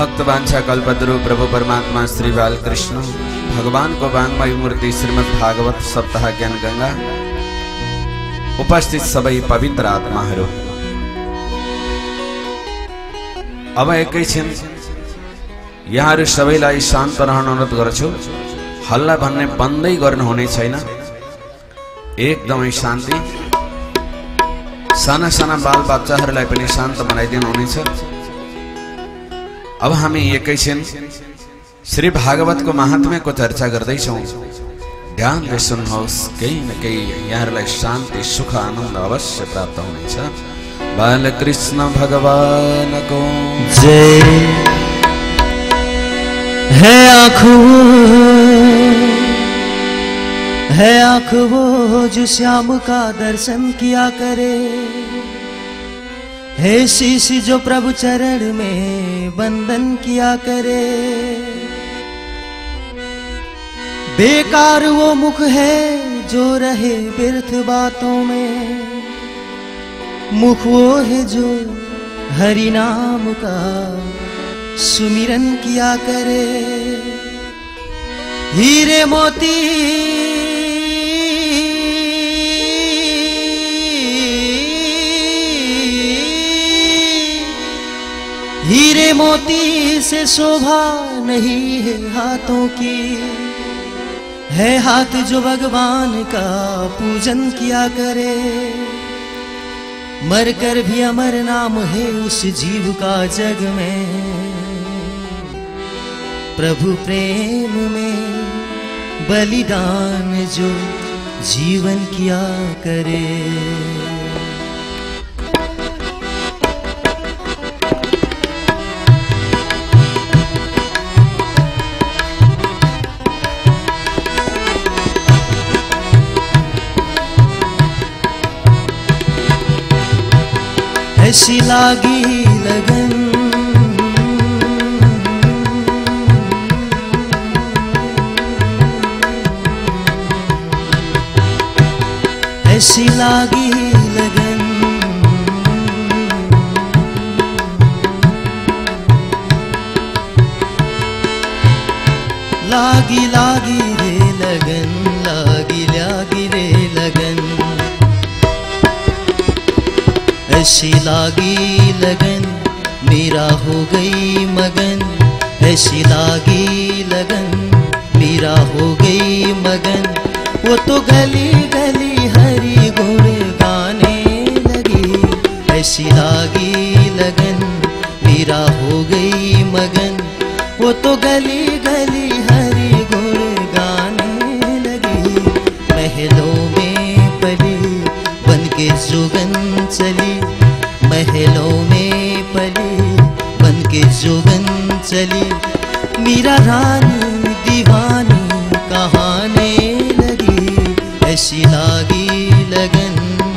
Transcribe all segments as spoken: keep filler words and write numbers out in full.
भक्त वांछा कल्पतरु प्रभु परमात्मा श्री बालकृष्ण भगवान को वांगमय मूर्ति श्रीमद् भागवत सप्ताह ज्ञान गंगा उपस्थित सबै पवित्र आत्माहरू अब एकैछिन यहाँहरू सबैलाई शान्त रहन अनुरोध गर्छु। हल्ला भन्ने बन्दै गर्नु हुने छैन, एकदमै शान्ति। साना साना बाल बच्चाहरूलाई पनि शान्त बनाइदिनु हुनेछ। अब हामी एकैछिन श्री भागवतको महात्म्यको चर्चा गर्दैछौँ। ध्यानले सुन्नुहोस्, केही न केही यहाँहरूलाई शान्ति सुख आनन्द अवश्य प्राप्त हुनेछ। बालकृष्ण भगवानको जय। है आँखों है आँख वो जो श्याम का दर्शन किया करे, है शीश जो प्रभु चरण में वंदन किया करे। बेकार वो मुख है जो रहे व्यर्थ बातों में, मुख वो है जो हरि नाम का सुमिरन किया करे। हीरे मोती हीरे मोती से शोभा नहीं है हाथों की, है हाथ जो भगवान का पूजन किया करे। मरकर भी अमर नाम है उस जीव का जग में, प्रभु प्रेम में बलिदान जो जीवन किया करे। ऐसी लागी लगन ऐसी लागी लगन लागी लागी रे लगन, लागी लागी रे लगन। ऐसी लागी लगन मेरा हो गई मगन, ऐसी लागी लगन मेरा हो गई मगन। वो तो गली गली हरि गुण गाने लगी, ऐसी लागी लगन मेरा हो गई मगन। वो तो गली गली हरि गुण गाने लगी। महलों में पली बन के जोगन चली, महलों में पली बन के जोगन चली। मीरा रानी दीवानी कहाने लगी, ऐसी लागी लगन।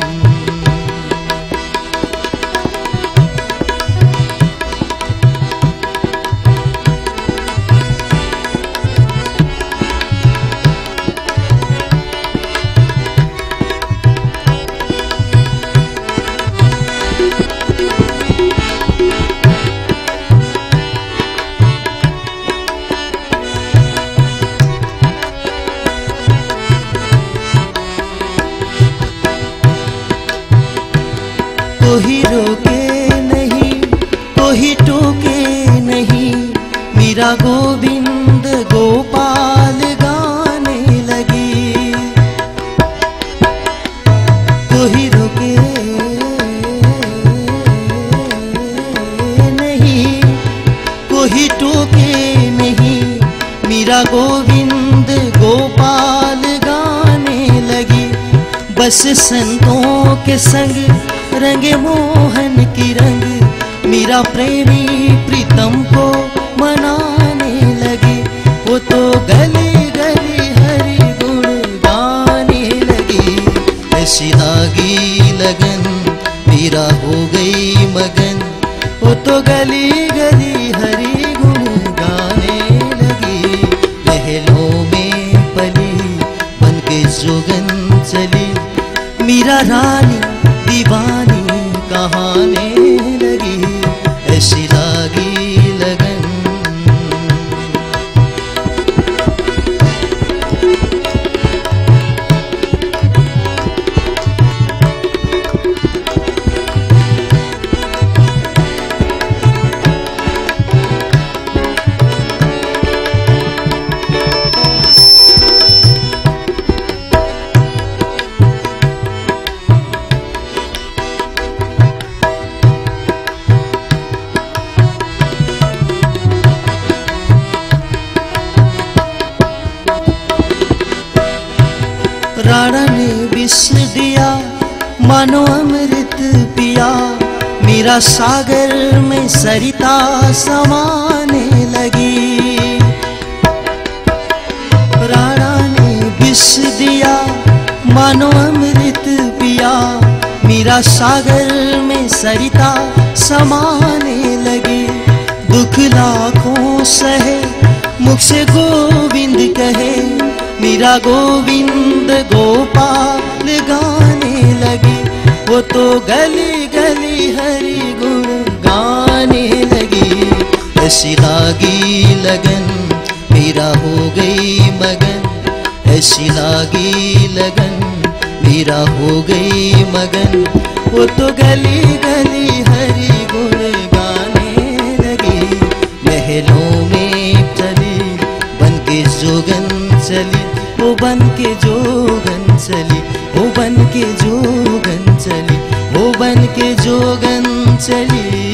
कोई रोके नहीं कोई टोके नहीं, मीरा गोविंद गोपाल गाने लगी। कोई रोके नहीं कोई टोके नहीं, मीरा गोविंद गोपाल गाने लगी। बस संतों के संग रंगे मोहन की रंग, मीरा प्रेमी प्रीतम को मनाने लगी। वो तो गली गली हरि गुण गाने लगी, ऐसी लागी लगन मीरा हो गई मगन। वो तो गली गली हरि गुण गाने लगी। महलों में पली बन के जोगन चली, मीरा रानी दीवानी कहाने लगी, ऐसी लागी लगन। विष दिया मानो अमृत पिया, मेरा सागर में सरिता समाने लगी। राणा ने विष दिया मानो अमृत पिया, मेरा सागर में सरिता समाने लगी। दुख लाखों सहे मुख से गोविंद कहे, मेरा गोविंद गोपाल गाने लगे। वो तो गली गली हरि गुण गाने लगी। ऐसी लागी लगन मेरा हो गई मगन, ऐसी लागी लगन मेरा हो गई मगन। वो तो गली गली हरि गुण गाने लगी। महलों में चली बन के जोगन चली, वो बन के जोगन चली, वो बन के जोगन चली, वो बन के जोगन चली,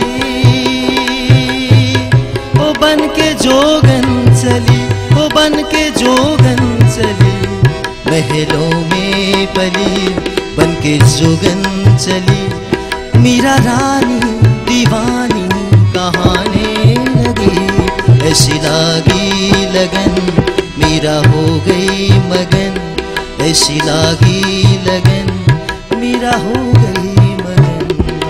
वो बन के जोगन चली, वो बन के जोगन चली। महलों में पली बन के जोगन चली, मीरा रानी दीवानी कहाने लगी। ऐसी लागी लगन मेरा हो गई मगन, ऐसी लागी लगन मेरा हो गई मगन।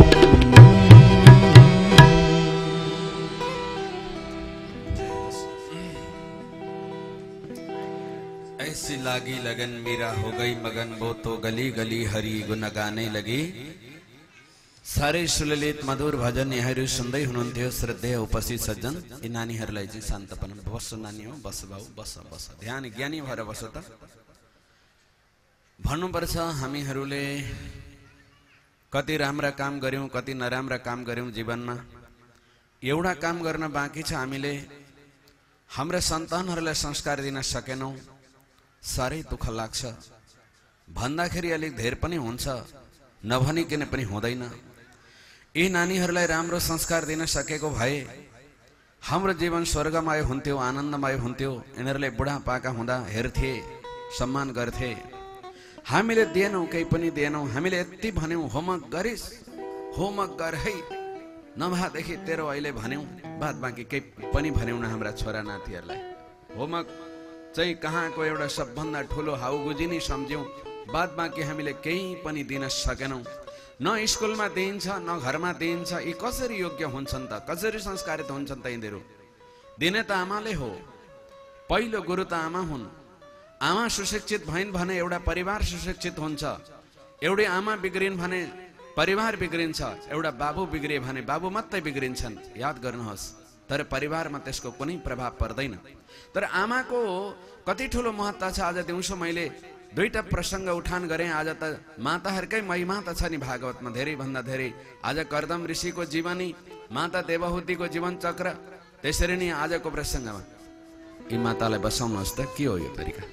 ऐसी लागी लगन मेरा हो गई मगन, वो तो गली गली हरि गुण गाने लगी। सारे सुललित मधुर भजन यहाँहरू सुन्दै हुनुहुन्थ्यो श्रद्धेय उपस्थित सज्जन। यी नानीहरूलाई चाहिँ शान्तपन बस नानी हो, बस बाउ बस बस, ध्यान ज्ञानी भएर बस त। भन्नुपर्छ हामीहरूले कति राम्रा काम गर्यौं, कति नराम्रा काम गर्यौं जीवनमा। एउटा काम गर्न बाँकी छ, हामीले हाम्रा सन्तानहरूलाई संस्कार दिन सकेनौं। साह्रै दुःख लाग्छ। भन्दाखेरि अलिक धेर पनि हुन्छ, नभनिकन पनि हुँदैन। यी नानीहरूलाई राम्रो संस्कार दिन सकेको भए हाम्रो जीवन स्वर्गमय हुन्थ्यो, आनन्दमय हुन्थ्यो। यिनीहरूले बुढापाका हुँदा हेर्थे, सम्मान गर्थे। हामीले दिएनौं, केही पनि दिएनौं। हामीले यति भन्यौं होमवर्क गरिस्, होमवर्क गर है, नभएदेखि तेरो अहिले भन्यौं, बाद बाँकी केही पनि भन्यौं न हाम्रा छोरा नातिहरूलाई। होमवर्क चाहिँ कहाँको एउटा सबभन्दा ठुलो हाउगुजी नै सम्झ्यौं, बाद बाँकी हामीले केही पनि दिन सकेनौं। न स्कुलमा दिइन्छ, न घरमा दिइन्छ। यी कसरी योग्य हुन्छन् त, कसरी संस्कारित हुन्छन् त यिनीहरू? दिने त आमाले हो, पहिलो गुरु त आमा हुन्। आमा सुशिक्षित भइन् भने एउटा परिवार सुशिक्षित हुन्छ। एउटै आमा बिग्रिन् भने परिवार बिग्रिन्छ, एउटा बाबु बिग्रिए भने बाबु मात्रै बिग्रिन्छन्। याद गर्नुहोस्। तर परिवारमा त्यसको कुनै प्रभाव पर्दैन। तर आमाको कति ठुलो महत्त्व छ। आज दिउँसो मैले दुईटा प्रसंग उठान गरेँ। आज त माताहरूकै महिमा त छ नि भागवतमा, धेरै भन्दा धेरै। आज कर्दम ऋषिको जीवनी, माता देवहूतिको जीवन चक्र, त्यसरी नै आजको प्रसंगमा यी मातालाई बसाउनुहोस् त। के हो यो तरिका?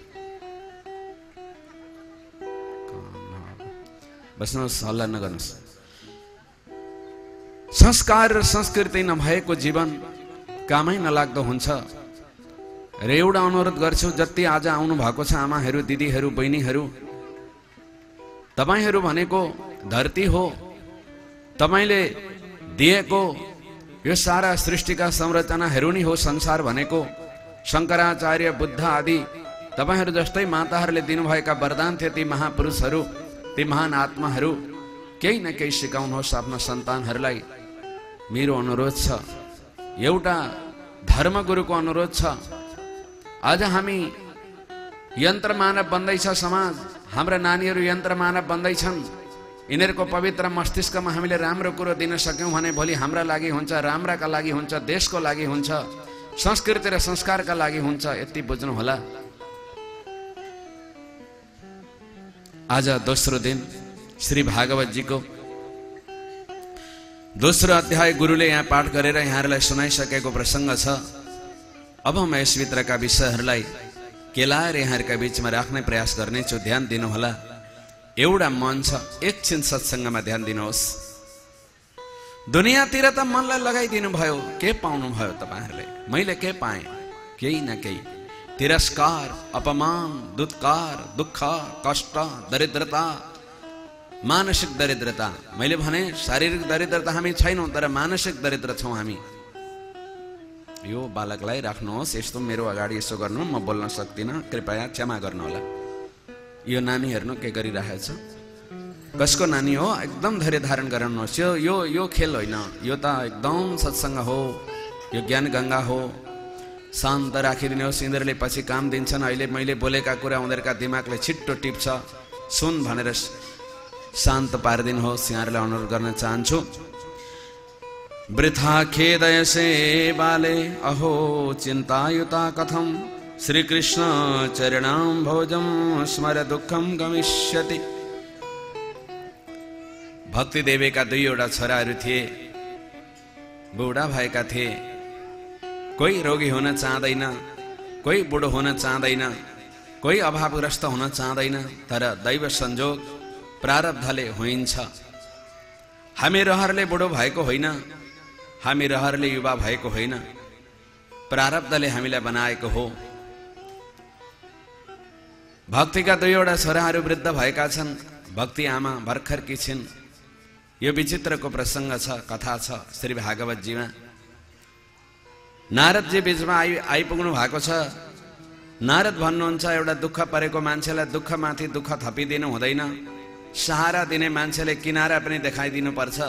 बस्नुहोस्, हल्ला नगर्नुहोस्। संस्कार र संस्कृति नभएको जीवन कामै नलाग्दो हुन्छ। र एउटा अनुरोध गर्छु, जति आज आउनु भएको छ आमाहरू, दिदीहरू, बहिनीहरू, तपाईहरू भनेको धरती हो। तपाईले दिएको यो सारा सृष्टिका संरचनाहरू नै हो संसार भनेको। शंकराचार्य, बुद्ध आदि तपाईहरू जस्तै माताहरूले दिनुभएका वरदान थिए। ती महापुरुषहरू, ती महान आत्माहरू केही न केही सिकाउनुहोस् आफ्ना सन्तानहरूलाई। मेरो अनुरोध छ, एउटा धर्मगुरुको अनुरोध छ। आज हामी यन्त्र मानव बन्दैछ समाज। हाम्रा नानीहरू यन्त्र मानव बन्दैछन्। यिनीहरूको पवित्र मस्तिष्कमा हामीले राम्रो कुरो दिन सक्यौं भने भोलि हाम्रा लागि हुन्छ, राम्राका लागि हुन्छ, देशको लागि हुन्छ, संस्कृति र संस्कारका लागि हुन्छ। यति बुझ्नु होला। आज दोस्रो दिन श्री भागवत जी को दोस्रो अध्याय गुरुले यहाँ पाठ गरेर यहाँहरूलाई सुनाइसकेको प्रसंग छ। अब म यसभित्रका विषयहरूलाई केलाएर यहाँहरूका बीचमा राख्ने प्रयास गर्नेछु। ध्यान दिनुहोला। एउटा मन छ, एकछिन सत्संगमा ध्यान दिनुहोस्। दुनियाँतिर त मनलाई लगाइदिनु भयो, के पाउनु भयो तपाईहरुले? मैले के पाएँ? केही न केही। तिरस्कार, अपमान, दुत्कार, दुःख, कष्ट, दरिद्रता, मानसिक दरिद्रता। मैले भने शारीरिक दरिद्रता हामी छैनौं, तर मानसिक दरिद्र छौं हामी। यो बालकलाई राख्नुहोस्, यस्तो मेरो अगाडि यसो गर्नु, म बोल्न सक्दिनँ, कृपया क्षमा गर्नु होला। यो नानी हेर्नु के गरिरहेछ, कसको नानी हो, एकदम धैर्य धारण गराउनुहोस्। यो यो यो खेल होइन, यो त एकदम सत्संग हो, यो ज्ञान गंगा हो। शान्त राखिदिनुहोस्, यिनीहरूले पछि काम दिन्छन्। अहिले मैले बोलेका कुरा उनीहरूका दिमागले छिट्टो टिप्छ, सुन भनेर शान्त पारिदिनुहोस्, यहाँहरूलाई अनुरोध गर्न चाहन्छु। वृथा खेदयसे बाले अहो चिन्तायुता कथम, श्रीकृष्ण चरणां भोजम स्मर दुःखम गमिष्यति। भक्ति देवीका दुईवटा छोराहरू थिए, बुढा भएका थिए। कोही रोगी हुन चाहँदैन, कोही बुढो हुन चाहँदैन, कोही अभावग्रस्त हुन चाहँदैन, तर दैव संजोग प्रारब्धले होइन्छ। हामीहरूले बुढो भएको होइन, हामीहरूले युवा भएको होइन, प्रारब्धले हामीलाई बनाएको हो। भक्तिका दुईवटा छोराहरू वृद्ध भएका छन्, भक्ति आमा भर्खरकी छिन्। यो विचित्रको प्रसङ्ग छ, कथा छ श्री भागवतजीमा। नारदजी बीचमा आइ आइपुग्नु भएको छ। नारद भन्नुहुन्छ, एउटा दुःख परेको मान्छेलाई दुःखमाथि दुःख थपिदिनु हुँदैन, सहारा दिने मान्छेले किनारा पनि देखाइदिनु पर्छ।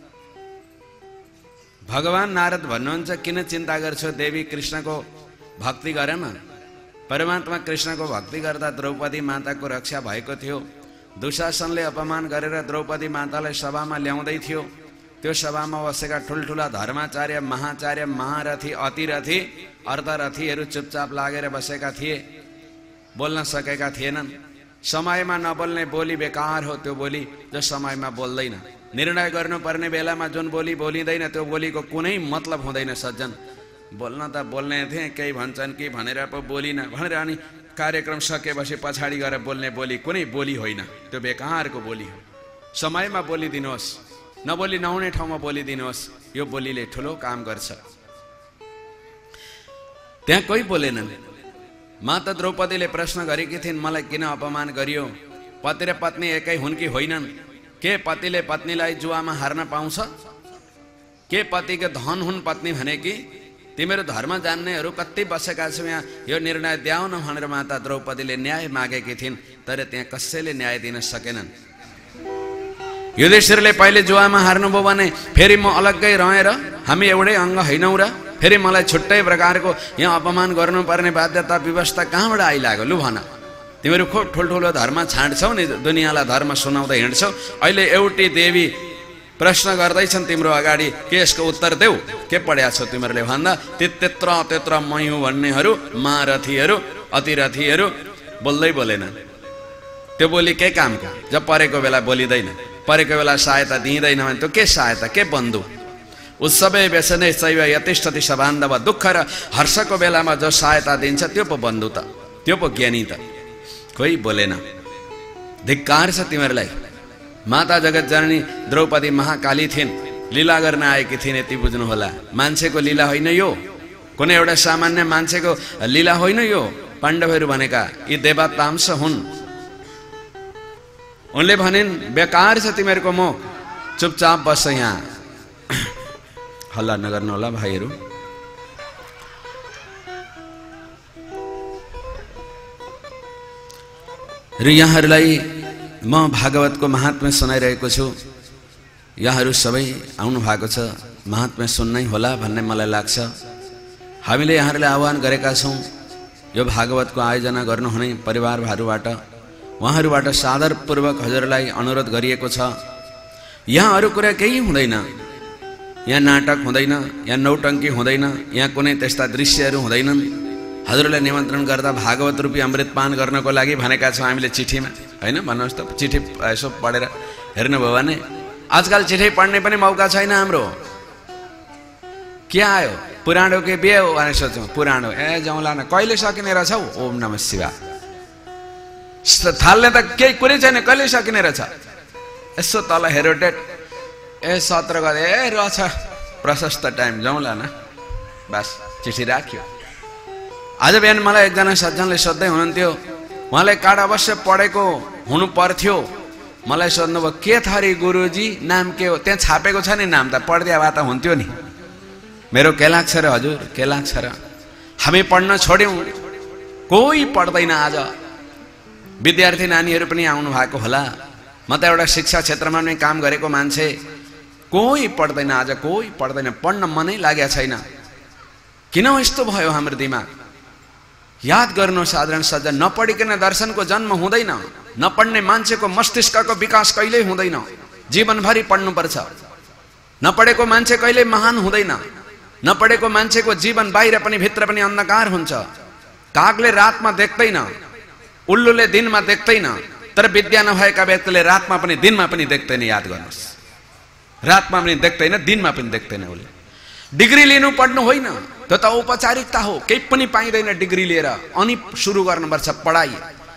भगवान नारद भन्नुहुन्छ, किन चिन्ता गर्छौ, देवी कृष्णको भक्ति गरेन। परमात्मा कृष्णको भक्ति गर्दा द्रौपदी माताको रक्षा भएको थियो। दुशासनले अपमान गरेर द्रौपदी मातालाई सभामा ल्याउँदै थियो। त्यो सभामा बसेका ठुल्ठुला धर्माचार्य, महाचार्य, महारथी, अतिरथी, अर्धरथीहरू चुपचाप लागेर बसेका थिए, बोल्न सकेका थिएनन्। समयमा नबोल्ने बोली बेकार हो, त्यो बोली जो समयमा बोल्दैन। निर्णय गर्नुपर्ने बेलामा जुन बोली बोलिँदैन, त्यो बोलीको कुनै मतलब हुँदैन सज्जन। बोल्न त बोल्ने थिएँ, केही भन्छन् कि भनेर पो बोलिन भनेर अनि कार्यक्रम सकेपछि पछाडि गएर बोल्ने बोली कुनै बोली होइन, त्यो बेकारको बोली हो। समयमा बोलिदिनुहोस्, नबोली नहुने ठाउँमा बोलिदिनुहोस्, यो बोलीले ठुलो काम गर्छ। त्यहाँ कोही बोलेनन्। माता द्रौपदीले प्रश्न गरेकी थिइन्, मलाई किन अपमान गरियो? पति र पत्नी एकै हुन् कि होइनन्? के पतिले पत्नीलाई जुवामा हार्न पाउँछ? के पतिको धन हुन् पत्नी भने कि? तिमीहरू धर्म जान्नेहरू कति बसेका छौ यहाँ, यो निर्णय द्याउ न भनेर माता द्रौपदीले न्याय मागेकी थिइन्, तर त्यहाँ कसैले न्याय दिन सकेनन्। युधिष्ठिरले पहिले जुवामा हार्नुभयो भने फेरि म अलग्गै रहेर, हामी एउटै अङ्ग होइनौँ र फेरि मलाई छुट्टै प्रकारको यहाँ अपमान गर्नुपर्ने बाध्यता व्यवस्था कहाँबाट आइलाग्यो? लु भन, तिमीहरू खुब ठुल्ठुलो धर्म छाड्छौ नि, दुनियाँलाई धर्म सुनाउँदै हिँड्छौ। अहिले एउटी देवी प्रश्न गर्दैछन् तिम्रो अगाडि, के यसको उत्तर देऊ? के पढ्या छौ तिमीहरूले भन्दा त्यत्र त्यत्र मै हुँ भन्नेहरू, महारथीहरू, अतिरथीहरू बोल्दै बोलेन। त्यो बोली के कामका? जब परेको बेला बोलिँदैन, परेको बेला सहायता दिइँदैन भने त्यो के सहायता, के बन्धु? उत्सवै व्यसनै शैव यतिष्ठति सबान्धव। दुःख र हर्षको बेलामा जो सहायता दिन्छ त्यो पो बन्धु त, त्यो पो ज्ञानी त। कोही बोलेन। धिक्कार छ तिमीहरूलाई। माता जगत जननी द्रौपदी महाकाली थिइन्, लीला गर्न आएकी थिइन्, यति बुझ्नु होला। मान्छेको लीला होइन यो, कुनै एउटा सामान्य मान्छेको लीला होइन यो। पाण्डवहरू भनेका यी देवतांश हुन्। उनले भनिन्, बेकार छ तिमीहरूको मुख, चुपचाप बस यहाँ, हल्ला नगर्नु होला भाइहरू। र यहाँहरूलाई म भागवतको महात्म्य सुनाइरहेको छु। यहाँहरू सबै आउनु भएको छ, महात्म्य सुन्नै होला भन्ने मलाई लाग्छ। हामीले यहाँहरूलाई आह्वान गरेका छौँ, यो भागवतको आयोजना गर्नुहुने परिवारहरूबाट, उहाँहरूबाट सादरपूर्वक हजुरलाई अनुरोध गरिएको छ। यहाँ अरू कुरा केही हुँदैन, यहाँ नाटक हुँदैन, यहाँ नौटङ्की हुँदैन, यहाँ कुनै त्यस्ता दृश्यहरू हुँदैनन्। हजुरलाई निमन्त्रण गर्दा भागवत रूपी अमृतपान गर्नको लागि भनेका छौँ हामीले चिठीमा, होइन? भन्नुहोस् त, चिठी यसो पढेर हेर्नुभयो भने आजकल चिठी पढ्ने पनि मौका छैन हाम्रो। के आयो? पुरानो के बिहे हो भने सोचौँ, पुरानो ए जाउँला न, कहिले सकिने रहेछ हौ? ओम नमः शिवाय। थाल्ने त केही कुरै छैन, कहिले सकिने रहेछ? यसो तल हेरो डेट, ए सत्र गते, ए रहेछ प्रशस्त टाइम, जाउँला न, बस चिठी राख्यो। आज बिहान मलाई एकजना सज्जनले सोध्दै हुनुहुन्थ्यो, उहाँले कार्ड अवश्य पढेको हुनु पर्थ्यो। मलाई सोध्नुभयो के छ रे गुरुजी, नाम के हो? त्यहाँ छापेको छ नि नाम, त पढ्दिया भए त हुन्थ्यो नि। मेरो के लाग्छ र हजुर, के लाग्छ र? हामी पढ्न छोड्यौँ, कोही पढ्दैन। आज विद्यार्थी नानीहरू पनि आउनु भएको होला। म त एउटा शिक्षा क्षेत्रमा नै काम गरेको मान्छे, कोही पढ्दैन आज, कोही पढ्दैन। पढ्न मनै लागेको छैन। किन यस्तो भयो हाम्रो दिमाग? याद गर्नु साधारण सज्जन, नपढिकन दर्शनको जन्म हुँदैन। नपढ्ने मान्छेको मस्तिष्कको विकास कहिल्यै हुँदैन। जीवनभरि पढ्नुपर्छ। नपढेको मान्छे कहिल्यै महान हुँदैन। नपढेको मान्छेको जीवन बाहिर पनि भित्र पनि अन्धकार हुन्छ। कागले रातमा देख्दैन, उल्लुले दिनमा देख्दैन, तर विद्या नभएका व्यक्तिले रातमा पनि दिनमा पनि देख्दैन। याद गर्नुहोस्, रातमा पनि देख्दैन, दिनमा पनि देख्दैन। उसले डिग्री लिनु पढ्नु होइन, त्यो त औपचारिकता हो। केही पनि पाइँदैन डिग्री लिएर, अनि सुरु गर्नुपर्छ पढाइ।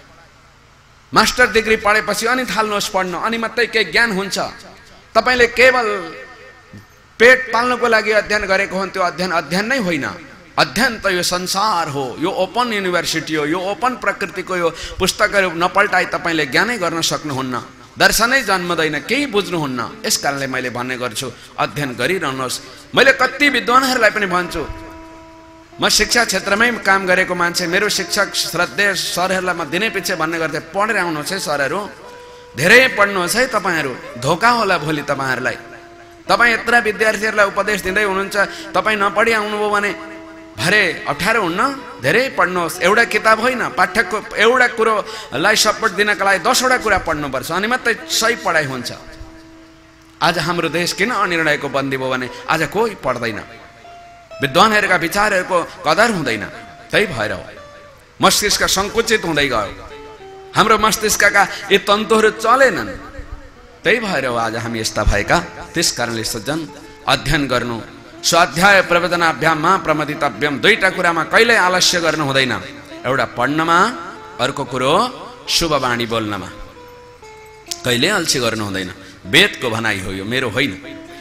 मास्टर डिग्री पढेपछि अनि थाल्नुहोस् पढ्न, अनि मात्रै केही ज्ञान हुन्छ। तपाईँले केवल पेट पाल्नको लागि अध्ययन गरेको हो, त्यो अध्ययन अध्ययन नै होइन। अध्ययन त यो संसार हो, यो ओपन युनिभर्सिटी हो, यो ओपन प्रकृतिको यो पुस्तकहरू नपल्टाइ तपाईँले ज्ञानै गर्न सक्नुहुन्न। दर्शनै जन्मदैन, केही बुझ्नुहुन्न। यस कारणले मैले भन्ने गर्छु, अध्ययन गरिरहनुहोस्। मैले कति विद्वानहरूलाई पनि भन्छु, म शिक्षा क्षेत्रमै काम गरेको मान्छे, मेरो शिक्षक श्रद्धेय सरहरूलाई म दिनै पछि भन्ने गर्थेँ, पढेर आउनुहोस् है सरहरू, धेरै पढ्नुहोस् है तपाईँहरू, धोका होला भोलि तपाईँहरूलाई। तपाईँ यत्र विद्यार्थीहरूलाई उपदेश दिँदै हुनुहुन्छ, तपाईँ नपढी आउनुभयो भने भरे अप्ठ्यारो हुन्न। धेरै पढ्नुहोस्। एउटा किताब होइन, पाठ्यको एउटा कुरोलाई सपोर्ट दिनका लागि दसवटा कुरा पढ्नुपर्छ, अनि मात्रै सही पढाइ हुन्छ। आज हाम्रो देश किन अनिर्णयको बन्दी भयो भने आज कोही पढ्दैन। विद्वानहरूका विचारहरूको कदर हुँदैन। त्यही भएर हो मस्तिष्क सङ्कुचित हुँदै गयो। हाम्रो मस्तिष्कका यी तन्तुहरू चलेनन्। त्यही भएर हो आज हामी यस्ता भएका। त्यस कारणले सज्जन, अध्ययन गर्नु, स्वाध्याय प्रवचनाभ्याममा प्रमदितव्यम, दुईटा कुरामा कहिल्यै आलस्य गर्नु हुँदैन। एउटा पढ्नमा, अर्को कुरो शुभ वाणी बोल्नमा। कहिल्यै अल्छी गर्नु हुँदैन। वेदको भनाइ हो यो, मेरो होइन।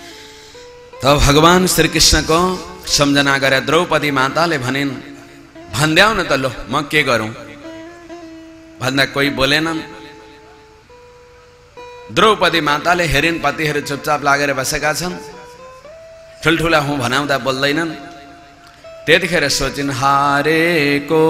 तब भगवान श्रीकृष्णको सम्झना गरे द्रौपदी माताले भनिन्, भन्द्याउ न त, लो म के गरौँ भन्दा कोही बोलेनन्। द्रौपदी माताले हेरिन्, पतिहरू चुपचाप लागेर बसेका छन्, ठुल्ठुला हुँ भनाउँदा बोल्दैनन्। त्यतिखेर सोचिन्, हारेको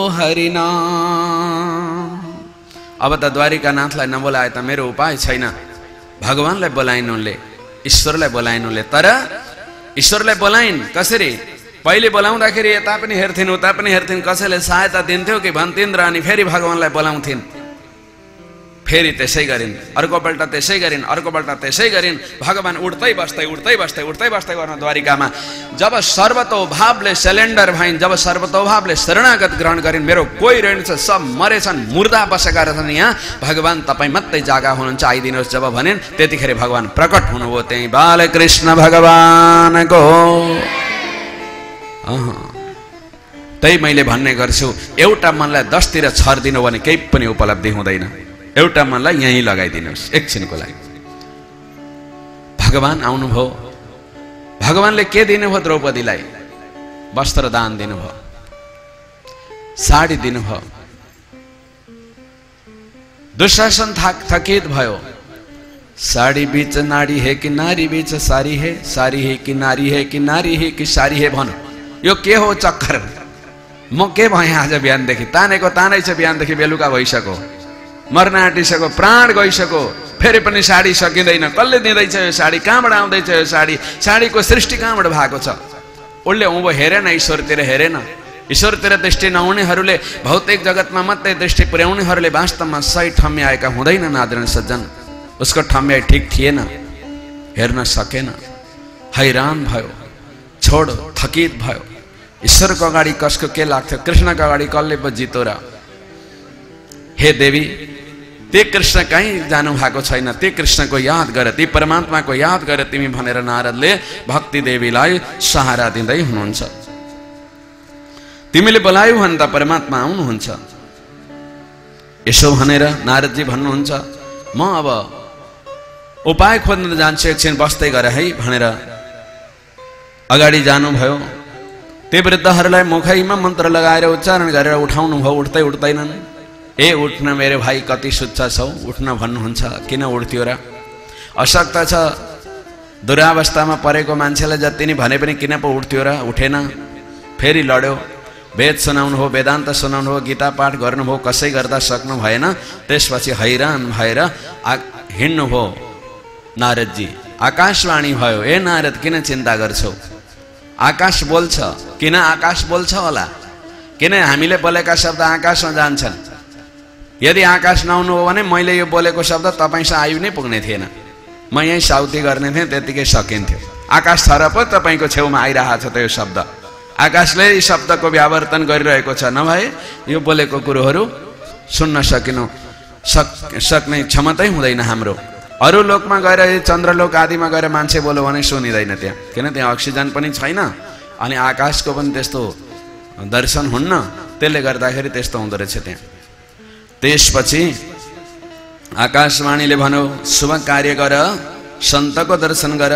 हरिनाम। अब त द्वारिकानाथलाई नबोलाए त मेरो उपाय छैन। भगवानलाई बोलाइन् उनले, ईश्वरलाई बोलाइन् उनले। तर ईश्वरलाई बोलाइन् कसरी? पहिले बोलाउँदाखेरि यता पनि हेर्थिन्, उता पनि हेर्थिन्, कसैले सहायता दिन्थ्यो कि भन्थिन् र अनि फेरि भगवानलाई बोलाउँथिन्। फेरि त्यसै गरिन्, अर्कोपल्ट त्यसै गरिन्, अर्कोपल्ट त्यसै गरिन्। भगवान उठ्दै बस्दै उठ्दै बस्दै उठ्दै बस्दै गर्न द्वारिकामा जब सर्वतोभावले सिलेन्डर भइन्, जब सर्वतोभावले शरणागत ग्रहण गरिन्, मेरो कोही रहेछ, सब मरेछन्, मुर्दा बसेका रहेछन्, यहाँ भगवान तपाईँ मात्रै जागा हुनुहुन्छ, आइदिनुहोस् जब भनिन्, त्यतिखेर भगवान प्रकट हुनुभयो। त्यही बालकृष्ण भगवानको। त्यही मैले भन्ने गर्छु, एउटा मनलाई दसतिर छरिदिनु भने केही पनि उपलब्धि हुँदैन। एउटा मनलाई यहीँ लगाइदिनुहोस् एकछिनको लागि। भगवान आउनुभयो। भगवानले के दिनुभयो द्रौपदीलाई? वस्त्र दान दिनुभयो, साडी दिनुभयो। दुशासन थक थकित भयो। साड़ी बीच नारी है कि नारी बीच सारी है, सारी है कि नारी है कि नारी है कि सारी है भन। यो के हो चक्कर? म के भएँ आज बिहानदेखि? तानेको तानै छ, बिहानदेखि बेलुका भइसक्यो, मर्न आँटिसक्यो, प्राण गइसक्यो, फेरि पनि साडी सकिँदैन। कसले दिँदैछ यो साडी? कहाँबाट आउँदैछ यो साडी? साडीको सृष्टि कहाँबाट भएको छ? उसले उँभो हेरेन, ईश्वरतिर हेरेन। ईश्वरतिर दृष्टि नहुनेहरूले, भौतिक जगतमा मात्रै दृष्टि पुर्याउनेहरूले वास्तवमा सही ठम्म्याएका हुँदैनन् आदरणीय सज्जन। उसको ठम्म्याइ ठिक थिएन, हेर्न सकेन, हैरान भयो, छोड थकित भयो। ईश्वरको अगाडि कसको के लाग्थ्यो? कृष्णको अगाडि कसले पो जितो र? हे देवी, ते कृष्ण कहीँ जानु भएको छैन, ते कृष्णको याद गर, ती परमात्माको याद गर तिमी भनेर नारदले भक्ति देवीलाई सहारा दिँदै हुनुहुन्छ। तिमीले बोलायौ भने त परमात्मा आउनुहुन्छ। यसो भनेर नारदजी भन्नुहुन्छ, म अब उपाय खोज्न जान्छु, एकछिन बस्दै गर है भनेर अगाडि जानुभयो। ती वृद्धहरूलाई मुखैमा मन्त्र लगाएर उच्चारण गरेर उठाउनु भयो, उठ्दै उठ्दैनन्। ए उठ्न मेरो भाइ, कति सुच्च छौ, उठ्न भन्नुहुन्छ, किन उठ्थ्यो र? अशक्त छ, दुरावस्थामा परेको मान्छेलाई जति नै भने पनि किन पो उठ्थ्यो र? उठेन। फेरि लड्यो, वेद सुनाउनु हो, वेदान्त सुनाउनु हो, गीता पाठ गर्नुभयो, कसै गर्दा सक्नु भएन। त्यसपछि हैरान भएर आ हिँड्नु भयो नारदजी। आकाशवाणी भयो, ए नारद किन चिन्ता गर्छौ? आकाश बोल्छ। किन आकाश बोल्छ होला? किन हामीले बोलेका शब्द आकाशमा जान्छन्। यदि आकाश नहुनु हो भने मैले यो बोलेको शब्द तपाईँसँग आयु नै पुग्ने थिएन। म यहीँ साउती गर्ने थिएँ, त्यतिकै सकिन्थ्यो। आकाश छ र पो तपाईँको छेउमा आइरहेको छ त यो शब्द। आकाशले यी शब्दको व्यावर्तन गरिरहेको छ, नभए यो बोलेको कुरोहरू सुन्न सकिनु सक सक्ने क्षमतै हुँदैन हाम्रो। अरू लोकमा गएर, चन्द्रलोक आदिमा गएर मान्छे बोल्यो भने सुनिँदैन त्यहाँ, किन त्यहाँ अक्सिजन पनि छैन अनि आकाशको पनि त्यस्तो दर्शन हुन्न। त्यसले गर्दाखेरि त्यस्तो हुँदो रहेछ त्यहाँ। त्यसपछि आकाशवाणीले भन्यो, शुभ कार्य गर, सन्तको दर्शन गर।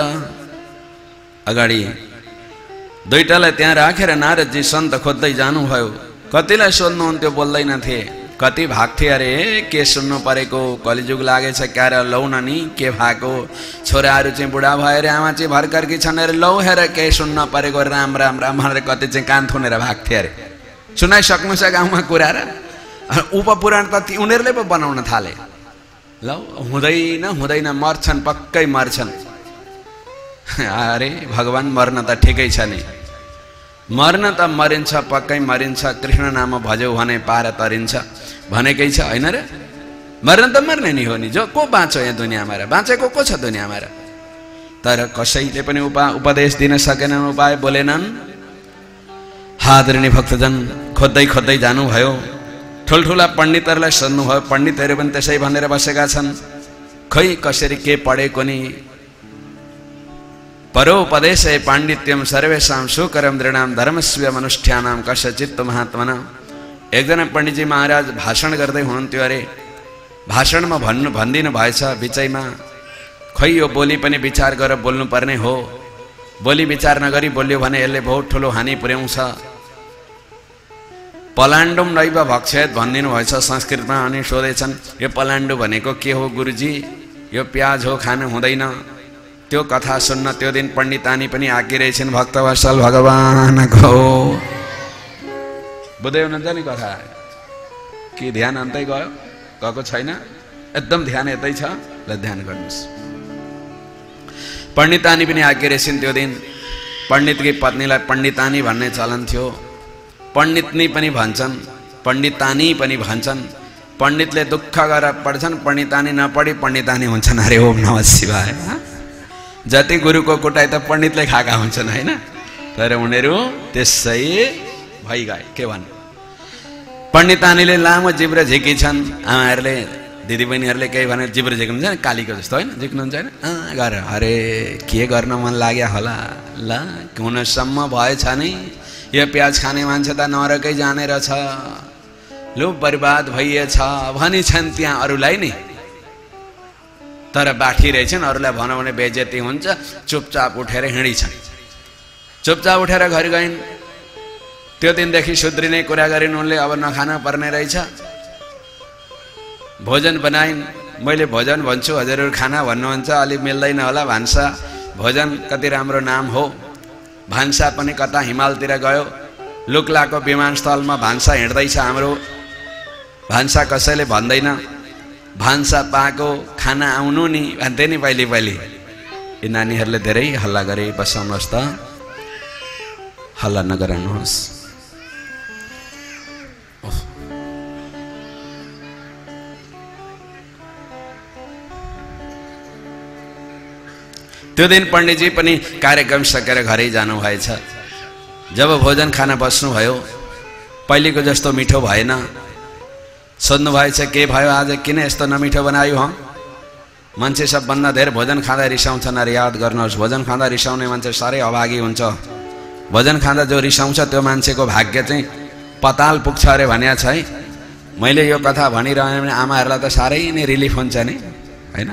अगाडि दुईटालाई त्यहाँ राखेर नारदजी सन्त खोज्दै जानुभयो। कतिलाई सोध्नुहुन्थ्यो, बोल्दैन थिए। कति भाग्थे, अरे के सुन्नु परेको, कलिजुग लागेछ क्या र, लौ न नि के भएको। छोराहरू चाहिँ बुढा भएर आमा चाहिँ भर्खरकी छन् अरे, लौ हेर के सुन्न परेको, राम राम राम भनेर कति चाहिँ कान थुनेर भाग्थे अरे। सुनाइसक्नु छ गाउँमा कुरा र? उपपुराण त ती उनीहरूले पो बनाउन थाले। ल हुँदैन हुँदैन, मर्छन्, पक्कै मर्छन्। अरे भगवान मर्न त ठिकै छ नि, मर्न त मरिन्छ, पक्कै मरिन्छ। कृष्ण नाम भज्यौ भने पार तरिन्छ भनेकै छ, होइन र? मर्न त मर्ने नि हो नि। जो को बाँच्यो यहाँ दुनियाँमा र? बाँचेको को छ दुनियाँमा र? तर कसैले पनि उपा उपदेश दिन सकेनन्, उपाय बोलेनन्। आदरणीय भक्तजन खोज्दै खोज्दै जानुभयो। ठुल्ठुला पण्डितहरूलाई सोध्नुभयो, पण्डितहरू पनि त्यसै भनेर बसेका छन्। खै कसरी के पढेको नि। परोपदेश पाण्डित्यम सर्वेषां सुकरम दृढाम धर्मस्व मनुष्ठ्यानां कस्यचित् महात्मना। एकजना पण्डितजी महाराज भाषण गर्दै हुनुहुन्थ्यो अरे। भाषणमा भन्नु भनिदिनु भएछ बिचैमा, खै यो बोली पनि विचार गरेर बोल्नुपर्ने हो। बोली विचार नगरी बोल्यो भने यसले बहुत ठुलो हानि पुर्याउँछ। पलाण्डुम नैव भक्षेत भनिदिनु भएछ संस्कृतमा। अनि सोधेछन्, यो पलाण्डु भनेको के हो गुरुजी? यो प्याज हो, खानु हुँदैन। त्यो कथा सुन्न त्यो दिन पण्डितानी पनि आकिरहेछन् भक्तवत्सल भगवानको। बुझ्दै हुनुहुन्छ नि कथा? कि ध्यान अन्तै गयो, गएको छैन? एकदम ध्यान यतै छ, ल ध्यान गर्नुहोस्। पण्डितानी पनि आकिरहेछन् त्यो दिन। पण्डितकी पत्नीलाई पण्डितानी भन्ने चलन थियो। पण्डितनी पनि भन्छन्, पण्डितानी पनि भन्छन्। पण्डितले दुःख गरेर पढ्छन्, पण्डितानी नपढी पण्डितानी हुन्छन्। अरे ओम नमः शिवाय। जति गुरुको कुटाइ त पण्डितले खाएका हुन्छन्, होइन? तर उनीहरू त्यसै भइगए। के भन्नु? पण्डितानीले लामो जिब्रो झिकिन्छन्। आमाहरूले, दिदीबहिनीहरूले केही भनेर जिब्रो झिक्नुहुन्छ नि, कालीको जस्तो, होइन? झिक्नुहुन्छ होइन? अँ गर। अरे के गर्न मन लाग्यो होला, ल हुनसम्म भएछ नि। यो प्याज खाने मान्छे त नरकै जाने रहेछ, लु बर्बाद भइएछ भनिछन् त्यहाँ अरूलाई नि। तर बाठी रहेछन्, अरूलाई भनौँ भने बेइज्जती हुन्छ। चुपचाप उठेर हिँडिछन्। चुपचाप उठेर घर गइन्। त्यो दिनदेखि सुध्रिने कुरा गरिन् उनले, अब नखान पर्ने रहेछ। भोजन बनाइन्। मैले भोजन भन्छु, हजुरहरू खाना भन्नुहुन्छ, अलि मिल्दैन होला। भान्सा भोजन कति राम्रो नाम हो। भान्सा पनि कता हिमालतिर गयो। लुक्लाको विमानस्थलमा भान्सा हिँड्दैछ हाम्रो। भान्सा कसैले भन्दैन। भान्सा पाएको खाना आउनु नि भन्थे नि पहिले पहिले। यी नानीहरूले धेरै हल्ला गरे। बसाउनुहोस् त, हल्ला नगराउनुहोस्। त्यो दिन पण्डितजी पनि कार्यक्रम सकेर घरै जानुभएछ। जब भोजन खान बस्नुभयो, पहिलेको जस्तो मिठो भएन। सोध्नु भएछ, के भयो आज, किन यस्तो नमिठो बनायो? हँ, मान्छे सबभन्दा धेरै भोजन खाँदा रिसाउँछन्। अरे याद गर्नुहोस्, भोजन खाँदा रिसाउने मान्छे साह्रै अभागी हुन्छ। भोजन खाँदा जो रिसाउँछ त्यो मान्छेको भाग्य चाहिँ पताल पुग्छ अरे भनिया छ है। मैले यो कथा भनिरहेँ भने आमाहरूलाई त साह्रै नै रिलिफ हुन्छ नि, होइन?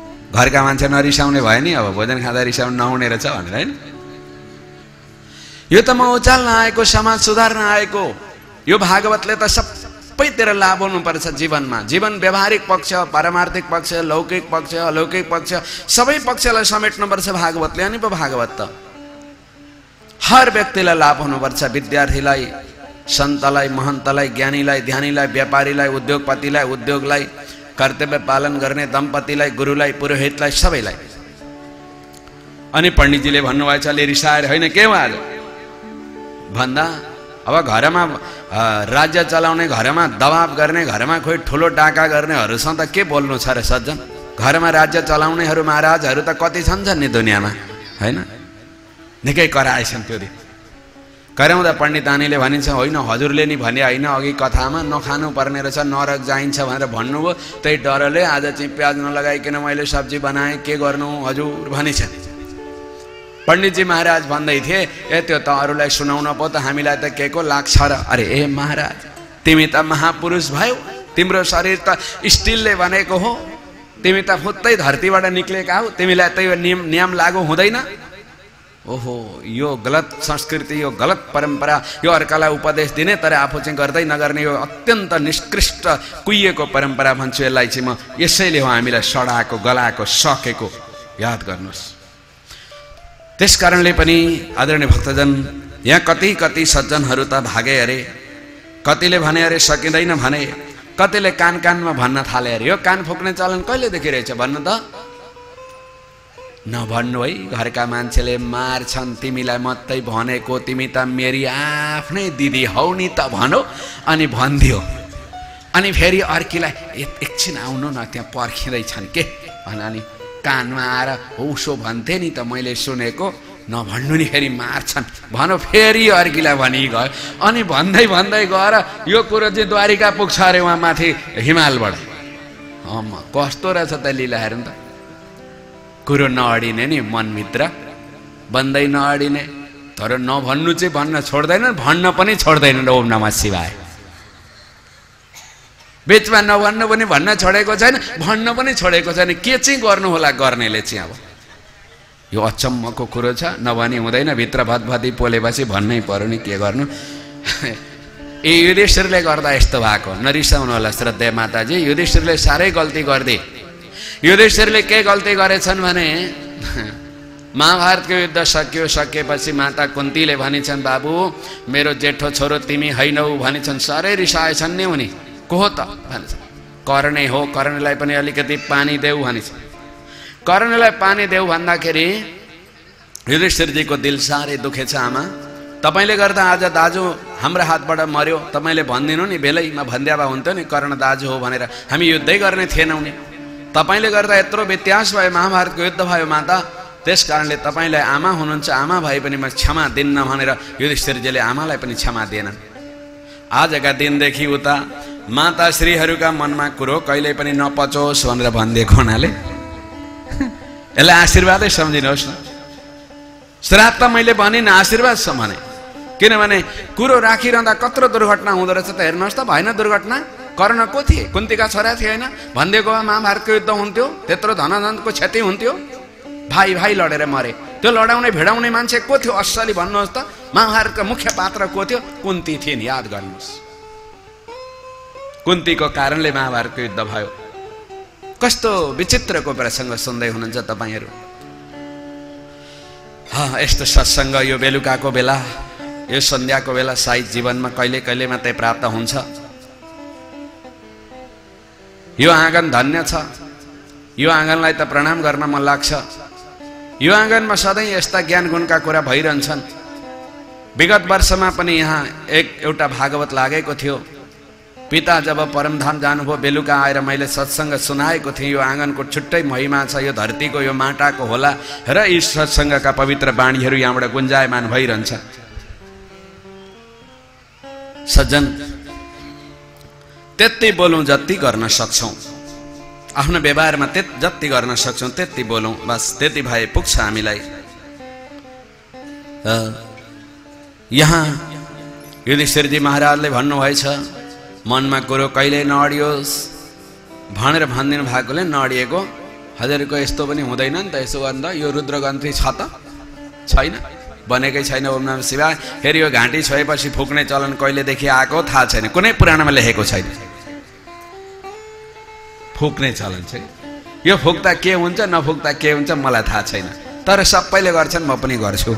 घरका मान्छे नरिसाउने भयो नि, अब भोजन खाँदा रिसाउनु नहुने रहेछ भनेर, होइन? यो त म उचाल्न आएको, समाज सुधार्न आएको। यो भागवतले त सबैतिर लाभ हुनुपर्छ जीवनमा। जीवन व्यवहारिक पक्ष, पारमार्थिक पक्ष, लौकिक पक्ष, अलौकिक पक्ष सबै पक्षलाई समेट्नुपर्छ भागवतले। अनि पो भागवत त हर व्यक्तिलाई लाभ हुनुपर्छ। विद्यार्थीलाई, सन्तलाई, महन्तलाई, ज्ञानीलाई, ध्यानीलाई, व्यापारीलाई, उद्योगपतिलाई, उद्योगलाई, कर्तव्य पालन गर्ने दम्पतिलाई, गुरुलाई, पुरोहितलाई, सबैलाई। अनि पण्डितजीले भन्नुभएछ, अलि रिसाएर होइन के हो आज भन्दा, अब घरमा राज्य चलाउने, घरमा दबाब गर्ने, घरमा खोइ ठुलो डाका गर्नेहरूसँग त के बोल्नु छ र सज्जन। घरमा राज्य चलाउनेहरू महाराजहरू त कति छन् नि दुनियाँमा, होइन? निकै कराएछन् त्यो दिन। कराउँदा पण्डितानीले भनिन्छ, होइन हजुरले नि भने होइन अघि कथामा नखानु पर्ने रहेछ, नरक जाइन्छ भनेर भन्नुभयो, त्यही डरले आज चाहिँ प्याज नलगाइकन मैले सब्जी बनाएँ, के गर्नु हजुर भनिन्छ। पण्डितजी महाराज भन्दै थिए, ए त्यो त अरूलाई सुनाउन पो त हामीलाई त के को लाग्छ र। अरे ए महाराज, तिमी त महापुरुष भयो, तिम्रो शरीर त स्टिलले बनेको हो, तिमी त फुत्तै धरतीबाट निक्लेका हौ, तिमीलाई त यो नियम नियम लागू हुँदैन। ओहो, यो गलत संस्कृति, यो गलत परम्परा, यो अर्कालाई उपदेश दिने तर आफू चाहिँ गर्दै नगर्ने यो अत्यन्त निष्कृष्ट कुहिएको परम्परा भन्छु यसलाई चाहिँ म। यसैले हो हामीलाई सडाएको, गलाएको, सकेको। याद गर्नुहोस्। त्यस कारणले पनि आदरणीय भक्तजन, यहाँ कति कति सज्जनहरू त भागे अरे, कतिले भने अरे सकिँदैन भने, कतिले कान कानमा भन्न थाले अरे। यो कान फुक्ने चलन कहिलेदेखि रहेछ भन्नु त? नभन्नु है, घरका मान्छेले मार्छन् तिमीलाई मात्रै भनेको, तिमी त मेरी आफ्नै दिदी हौ नि त भनौ। अनि भनिदियो, अनि फेरि अर्कीलाई एकछिन आउनु न त्यहाँ पर्खिँदैछन् के भन, अनि कानमा आएर उसो भन्थे नि त मैले सुनेको, नभन्नु नि फेरि मार्छन् भनौ। फेरि अर्कीलाई भनी गयो, अनि भन्दै भन्दै गएर यो कुरो चाहिँ द्वारिका पुग्छ अरे उहाँ माथि हिमालबाट। अम्म कस्तो रहेछ त लीला हेर्नु त। कुरो नअडिने नि मनभित्र, बन्दै नअडिने, तर नभन्नु चाहिँ भन्न छोड्दैन, भन्न पनि छोड्दैन। ओम नमः शिवाय। बिचमा नभन्नु पनि भन्न छोडेको छैन, भन्न पनि छोडेको छैन। के चाहिँ गर्नु होला गर्नेले चाहिँ? अब यो अचम्मको कुरो छ। नभनी हुँदैन, भित्र भतभती पोलेपछि भन्नै पर्यो नि, के गर्नु। ए युधिष्ठिरले गर्दा यस्तो भएको, नरिसाउनु होला श्रद्धेय माताजी। युधिष्ठिरले साह्रै गल्ती गर्दे। युधिष्ठिरले के गल्ती गरेछन् भने, महाभारतको युद्ध सकियो, सकिएपछि माता कुन्तीले भनिछन्, बाबु मेरो जेठो छोरो तिमी हैनौ भनिछन्। साह्रै रिसाएछन् नि उनी। को हो त भन्छ, कर्णे हो, कर्णलाई पनि अलिकति पानी देऊ भनिन्छ। कर्णलाई पानी देऊ भन्दाखेरि युधिष्ठिरजीको दिल साह्रै दुखेछ। आमा तपाईँले गर्दा आज दाजु हाम्रो हातबाट मर्यो, तपाईँले भनिदिनु नि बेलैमा भनिदिया भए हुन्थ्यो नि कर्ण दाजु हो भनेर, हामी युद्धै गर्ने थिएनौँ नि। तपाईँले गर्दा यत्रो व्यत्यास भयो, महाभारतको युद्ध भयो माता, त्यस कारणले तपाईँलाई आमा हुनुहुन्छ, आमा भए पनि म क्षमा दिन्न भनेर युधिष्ठिरजीले आमालाई पनि क्षमा दिएनन्। आजका दिनदेखि उता माता श्रीहरूका मनमा कुरो कहिल्यै पनि नपचोस् भनेर भनिदिएको हुनाले यसलाई आशीर्वादै सम्झिनुहोस् न। श्राप त मैले भनिनँ, आशीर्वाद सम्झने। किनभने कुरो राखिरहँदा कत्रो दुर्घटना हुँदो रहेछ त हेर्नुहोस् त। भएन दुर्घटना? कर्ण को थिए? कुन्तीका छोरा थिए होइन? भनिदिएको भए महाभारतको युद्ध हुन्थ्यो, त्यत्रो धनधनको क्षति हुन्थ्यो, भाइ भाइ लडेर मरे। त्यो लडाउने भिडाउने मान्छे को थियो असली भन्नुहोस् त? महाभारतको मुख्य पात्र को थियो? कुन्ती थिइन्। याद गर्नुहोस्, कुन्तीको कारणले महाभारतको युद्ध भयो। कस्तो विचित्रको प्रसङ्ग सुन्दै हुनुहुन्छ तपाईँहरू। यस्तो सत्सङ्ग यो बेलुकाको बेला, यो सन्ध्याको बेला सायद जीवनमा कहिले कहिले मात्रै प्राप्त हुन्छ। यो आँगन धन्य छ। यो आँगनलाई त प्रणाम गर्न मन लाग्छ। यो आँगनमा सधैँ यस्ता ज्ञान गुणका कुरा भइरहन्छन्। विगत वर्षमा पनि यहाँ एक एउटा भागवत लागेको थियो। पिता जब परमधाम जानुभयो, बेलुका आएर मैले सत्सङ्ग सुनाएको थिएँ। यो आँगनको छुट्टै महिमा छ, यो धरतीको, यो माटाको होला र यी सत्सङ्गका पवित्र बाणीहरू यहाँबाट गुन्जायमान भइरहन्छ। सज्जन, त्यति बोलौँ जति गर्न सक्छौँ, आफ्नो व्यवहारमा त्यति जति गर्न सक्छौँ त्यति बोलौँ, बस त्यति भए पुग्छ हामीलाई। यहाँ युधिष्ठिरजी महाराजले भन्नुभएछ, मनमा कुरो कहिल्यै नअडियोस् भनेर भनिदिनु भएकोले नअडिएको। हजुरको यस्तो पनि हुँदैन नि त, यसो गर्दा यो रुद्रग्रन्थि छ त छैन? बनेकै छैन ओम नमः शिवाय। फेरि यो घाँटी छोएपछि फुक्ने चलन कहिलेदेखि आएको थाहा छैन, कुनै पुराणमा लेखेको छैन फुक्ने चलन चाहिँ। यो फुक्दा के हुन्छ नफुक्दा के हुन्छ मलाई थाहा छैन, तर सबैले गर्छन् म पनि गर्छु।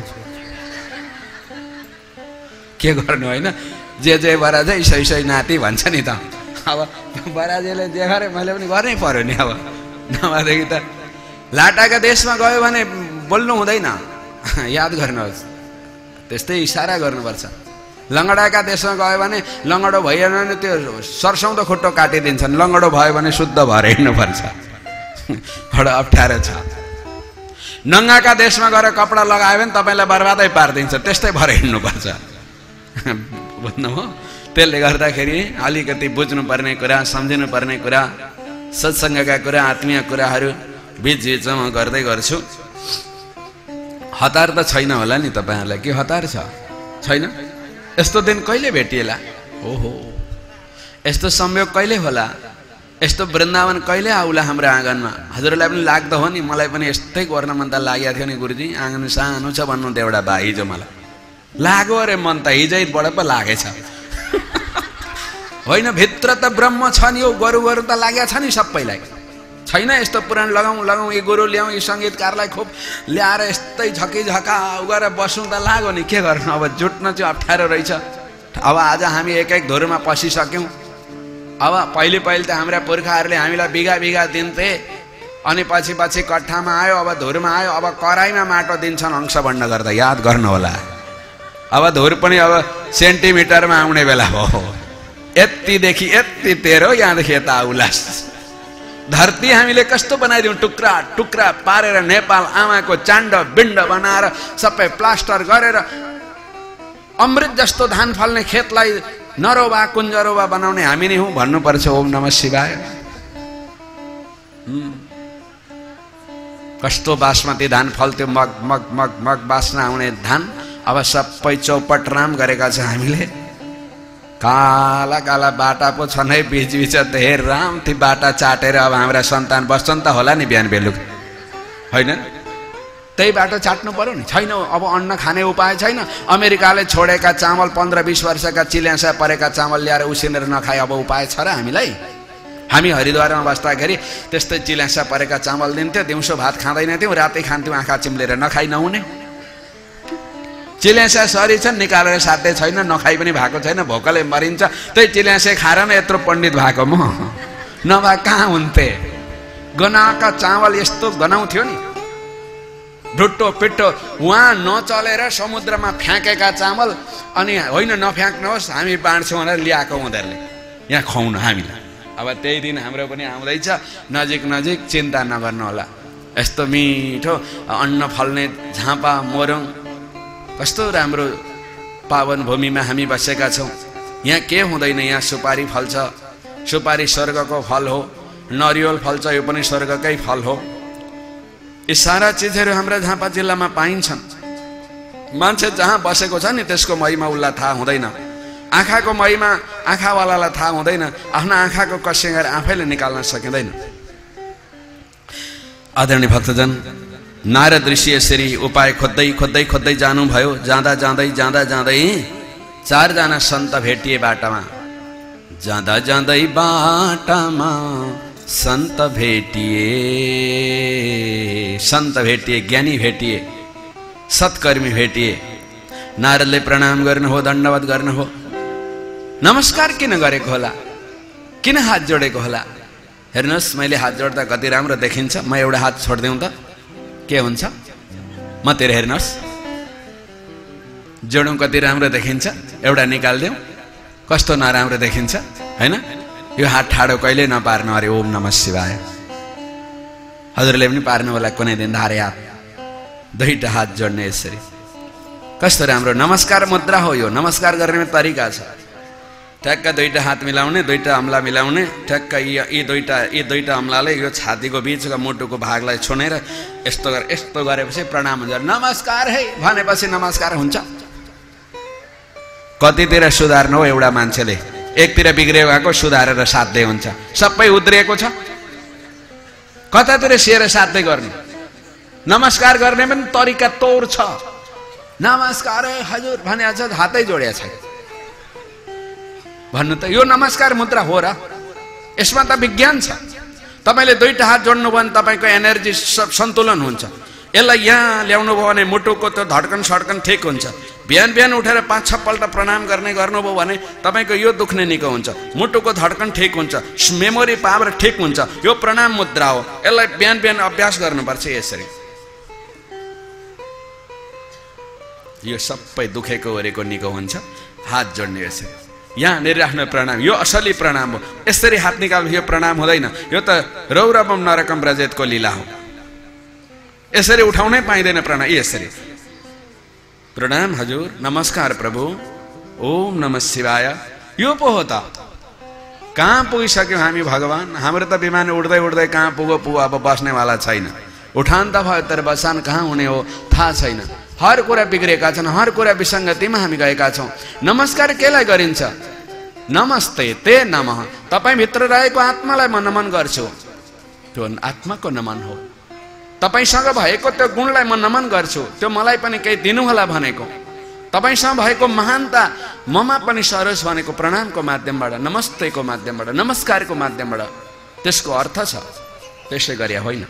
के गर्नु होइन, जे जे बराजै सही सही नाति भन्छ नि त। अब बराजेले जे गरे मैले पनि गर्नै पर्यो नि। अब नभएदेखि त लाटाका देशमा गयो भने बोल्नु हुँदैन, याद गर्नुहोस्, त्यस्तै इसारा गर्नुपर्छ। लङ्गडाका देशमा गयो भने लङ्गडो भइएन भने त्यो सर्साउँदो खुट्टो काटिदिन्छन्, लङ्गडो भयो भने शुद्ध भएर हिँड्नुपर्छ। बडो अप्ठ्यारो छ। नङ्गाका देशमा गएर कपडा लगायो भने तपाईँलाई बर्बादै पारिदिन्छ, त्यस्तै भएर हिँड्नुपर्छ। बुझ्नुभयो? त्यसले गर्दाखेरि अलिकति बुझ्नुपर्ने कुरा, सम्झिनुपर्ने कुरा, सत्सङ्गका कुरा, आत्मीय कुराहरू बिच बिचमा म गर्दै गर्छु। हतार त छैन होला नि तपाईँहरूलाई, के हतार छ? छैन? यस्तो दिन कहिले भेटिएला? ओहो, यस्तो संयोग कहिले होला? यस्तो वृन्दावन कहिले आउला हाम्रो आँगनमा? हजुरलाई पनि लाग्दो हो नि, मलाई पनि यस्तै गर्न मन त लागेको थियो नि गुरुजी, आँगन सानो छ भन्नुहुन्थ्यो एउटा बा हिजो। मलाई लाग्यो अरे मन त हिजैबाट पो लागेछ। होइन, भित्र त ब्रह्म छ नि, यो गोरु गोरु त लागेको छ नि सबैलाई। छैन यस्तो पुराण लगाउँ लगाउँ, यी गुरु ल्याउँ, यी सङ्गीतकारलाई खुब ल्याएर यस्तै झकी झका गरेर बस्नु त लाग्यो नि, के गर्नु। अब जुट्न चाहिँ अप्ठ्यारो रहेछ। अब आज हामी एक एक धुरमा पसिसक्यौँ। अब पहिले पहिले त हाम्रा पुर्खाहरूले हामीलाई बिघा बिघा दिन्थे, अनि पछि पछि कट्ठामा आयो, अब धुरमा आयो, अब कराईमा माटो दिन्छन् अंश बन्ड गर्दा, याद गर्नु होला। अब धुर पनि अब सेन्टिमिटरमा आउने बेला हो। यतिदेखि यति तेरो, यहाँदेखि यता उल्लास। धरती हामीले कस्तो बनाइदिउँ, टुक्रा टुक्रा पारेर नेपाल आमाको चाण्ड बिण्ड बनाएर सबै प्लास्टर गरेर अमृत जस्तो धान फल्ने खेतलाई नरोबा कुञ्जरोबा बनाउने हामी नै हौँ भन्नुपर्छ। ओम नमः शिवाय। कस्तो बासमती धान फल्थ्यो, मग मग मग मग बास्न आउने धान। अब सबै चौपट राम गरेका छ हामीले। काला काला बाटा पो छन् है बिच बिच, त हे राम, ती बाटा चाटेर अब हाम्रा सन्तान बस्छन् त होला नि बिहान बेलुका, होइन? त्यही बाटो चाट्नु पर्यो नि। छैन, अब अन्न खाने उपाय छैन। अमेरिकाले छोडेका चामल, पन्ध्र बिस वर्षका चिल्यासा परेका चामल ल्याएर उसिनेर नखाए अब उपाय छ र हामीलाई? हामी हरिद्वारमा बस्दाखेरि त्यस्तै चिल्यासा परेका चामल दिन्थ्यो, दिउँसो भात खाँदैन थियौँ, रातै खान्थ्यौँ आँखा चिम्लेर, नखाइ नहुने। चिल्यासा सरी छन्, निकालेर साध्य छैन, नखाइ पनि भएको छैन, भोकले मरिन्छ। त्यही चिल्यासे खाएर नै यत्रो पण्डित भएको म, नभए कहाँ हुन्थे? गनाका चामल यस्तो गनाउँथ्यो नि, ढुट्टो पिट्टो। उहाँ नचलेर समुद्रमा फ्याँकेका चामल, अनि होइन नफ्याँक्नुहोस् हामी बाँड्छौँ भनेर ल्याएको उनीहरूले यहाँ खुवाउनु हामीलाई। अब त्यही दिन हाम्रो पनि आउँदैछ, नजिक नजिक, चिन्ता नगर्नु होला। यस्तो मिठो अन्न फल्ने झापा मोरङ, कस्तो राम्रो पावन भूमिमा हामी बसेका छौँ। यहाँ के हुँदैन, यहाँ सुपारी फल्छ, सुपारी स्वर्गको फल हो। नरिवल फल्छ, यो पनि स्वर्गकै फल हो। यी सारा चिजहरू हाम्रा झापा जिल्लामा पाइन्छन्। मान्छे जहाँ बसेको छ नि त्यसको महिमा उसलाई थाहा हुँदैन। आँखाको महिमा आँखावालालाई थाहा हुँदैन। आफ्नो आँखाको कसिङ्गर आफैले निकाल्न सकिँदैन। आदरणीय भक्तजन, नारद ऋषि यसरी उपाय खोज्दै खोज्दै खोज्दै जानुभयो। जाँदा जाँदै जाँदा जाँदै चारजना सन्त भेटिए बाटामा। जाँदा जाँदै बाटामा सन्त भेटिए, सन्त भेटिए, ज्ञानी भेटिए, सत्कर्मी भेटिए। नारदले प्रणाम गर्नु हो, दण्डवत गर्नु हो। नमस्कार किन गरेको होला, किन हात जोडेको होला? हेर्नुहोस्, मैले हात जोड्दा कति राम्रो देखिन्छ। म एउटा हात छोडिदिउँ त के हुन्छ? मतिर हेर्नुहोस्, जोडौँ कति राम्रो देखिन्छ। एउटा निकालिदिउँ कस्तो नराम्रो देखिन्छ, होइन? यो हात ठाडो कहिले नपार्नु अरे। ओम नमः शिवाय। हजुरले पनि पार्नु होला कुनै दिन धारे हात, दुईटा हात जोड्ने यसरी। कस्तो राम्रो नमस्कार मुद्रा हो यो। नमस्कार गर्ने तरिका छ। ठ्याक्क दुईटा हात मिलाउने, दुईटा अम्ला मिलाउने, ठ्याक्क यी दुईटा यी दुईटा अम्लाले यो छातीको बिचको मुटुको भागलाई छुनेर यस्तो गरे यस्तो गरेपछि प्रणाम हुन्छ। नमस्कार है भनेपछि नमस्कार हुन्छ। कतितिर सुधार्नु हो एउटा मान्छेले? एकतिर बिग्रिएको भएको सुधारेर साध्य हुन्छ। सबै उद्रिएको छ, कतातिर सिएर साध्य गर्ने? नमस्कार गर्ने पनि तरिका तौर छ। नमस्कार है हजुर भने अझ हातै जोड्या छ भन्नु त यो नमस्कार मुद्रा हो र यसमा त विज्ञान छ तपाईले दुईटा हात जोड्नु भयो भने तपाईको एनर्जी सन्तुलन हुन्छ यसलाई यहाँ ल्याउनु भयो भने मुटुको त्यो धड्कन सड्कन ठिक हुन्छ बिहान बिहान उठेर पाँच छ पल्ट प्रणाम गर्ने गर्नुभयो भने तपाईको यो दुख्ने निको हुन्छ मुटुको धड्कन ठिक हुन्छ मेमोरी पावर ठिक हुन्छ यो प्रणाम मुद्रा हो यसलाई बिहान बिहान अभ्यास गर्नुपर्छ यसरी यो सबै दुखेको ओरेको निको हुन्छ हात जोड्ने यसरी यहाँ निर्राख्ने प्रणाम यो असली प्रणाम हो यसरी हात निकाल्नु यो प्रणाम हुँदैन यो त रौरवम नरकम ब्रजेतको लीला हो यसरी उठाउनै पाइँदैन प्रणाम यसरी प्रणाम हजुर नमस्कार प्रभु ओम नमः शिवाय यो पो हो त कहाँ पुगिसक्यौँ हामी भगवान हाम्रो त विमान उड्दै उड्दै कहाँ पुगो पुगो अब बस्नेवाला छैन उठान त भयो तर बसान कहाँ हुने हो थाहा छैन हर कुरा बिग्रेका छन् हर कुरा विसङ्गतिमा हामी गएका छौँ नमस्कार केलाई गरिन्छ नमस्ते ते नमः तपाईँ भित्र रहेको आत्मालाई म नमन गर्छु त्यो आत्माको नमन हो तपाईसँग भएको त्यो गुणलाई म नमन गर्छु त्यो मलाई पनि केही दिनु होला भनेको तपाईसँग भएको महानता ममा पनि सरोस् भनेको प्रणामको माध्यमबाट नमस्तेको माध्यमबाट नमस्कारको माध्यमबाट त्यसको अर्थ छ त्यसै गरे होइन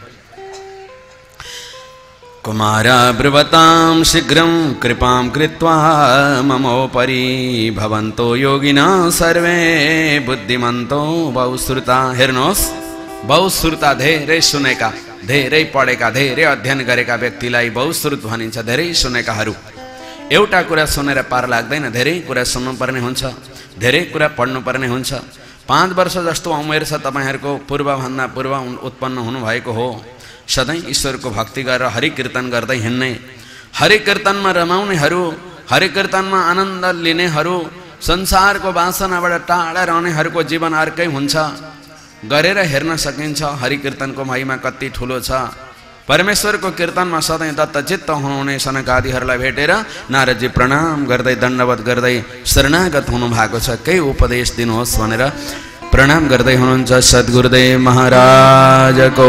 कुमारा ब्रुवतां शीघ्रं कृपां कृत्वा ममोपरि भवन्तो योगिना सर्वे बुद्धिमन्तो बहुश्रुता हेर्नुहोस् बहुश्रुता धेरै सुनेका धेरै पढेका धेरै अध्ययन गरेका व्यक्तिलाई बहुश्रुत भनिन्छ धेरै सुनेकाहरू एउटा कुरा सुनेर पार लाग्दैन धेरै कुरा सुन्नुपर्ने हुन्छ धेरै कुरा पढ्नुपर्ने हुन्छ पाँच वर्ष जस्तो उमेर छ तपाईँहरूको पूर्वभन्दा पूर्व उत्पन्न हुनुभएको हो सधैँ ईश्वरको भक्ति गरेर हरि कीर्तन गर्दै हिँड्ने हरि कीर्तनमा रमाउनेहरू हरि कीर्तनमा आनन्द लिनेहरू संसारको वासनाबाट टाढा रहनेहरूको जीवन अर्कै हुन्छ गरेर हेर्न सकिन्छ हरि कीर्तनको महिमा कति ठुलो छ परमेश्वरको कीर्तनमा सधैँ दत्तचित्त हुनुहुने सनकादिहरूलाई भेटेर नारदजी प्रणाम गर्दै दण्डवत गर्दै शरणागत हुनुभएको छ केही उपदेश दिनुहोस् भनेर प्रणाम गर्दै हुनुहुन्छ सद्गुरुदेव महाराजको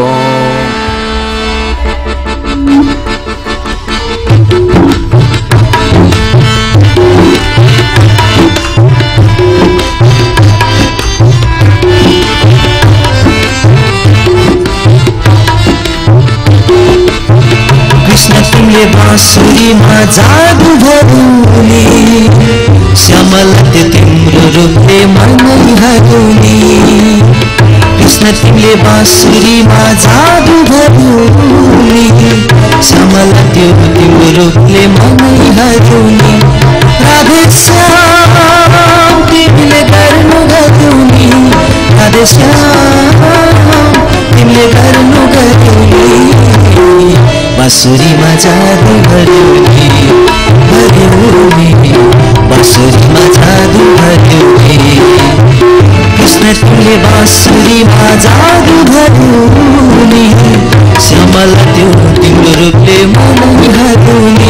तिमीले बाँसुरीमा जादु भरुनी श्यामल त्यो तिम्रो रूपले मनै हरुनी कृष्ण तिमीले बाँसुरीमा जादु भरुनी श्यामल त्यो तिम्रो रूपले मनै हरुनी राधे श्याम तिमीले गर्नु गरुनी राधे श्याम तिमीले गर्नु गरुनी बाँसुरीमा जादु भरुनी भरुनी बाँसुरीमा जादु भरुनी कृष्ण तिमीले बाँसुरीमा जादु भरुनी श्यामल त्यो तिम्रो रूपले मनै हरुनी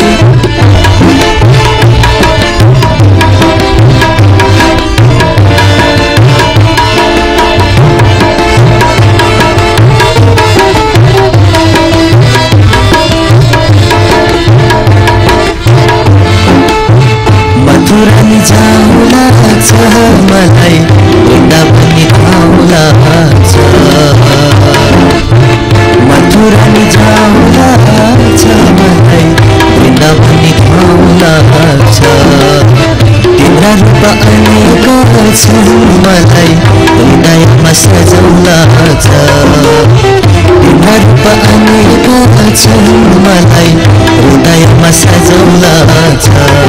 मथुरानी जाऊला छ मलाई वृन्दावनी आउला छ मथुरानी जाऊला छ मलाई वृन्दावनी आउला छ तिम्रा रूप अनेक छन् मलाई हृदयमा सजाउला छ तिम्रा रूप अनेक छन् मलाई हृदयमा सजाउला छ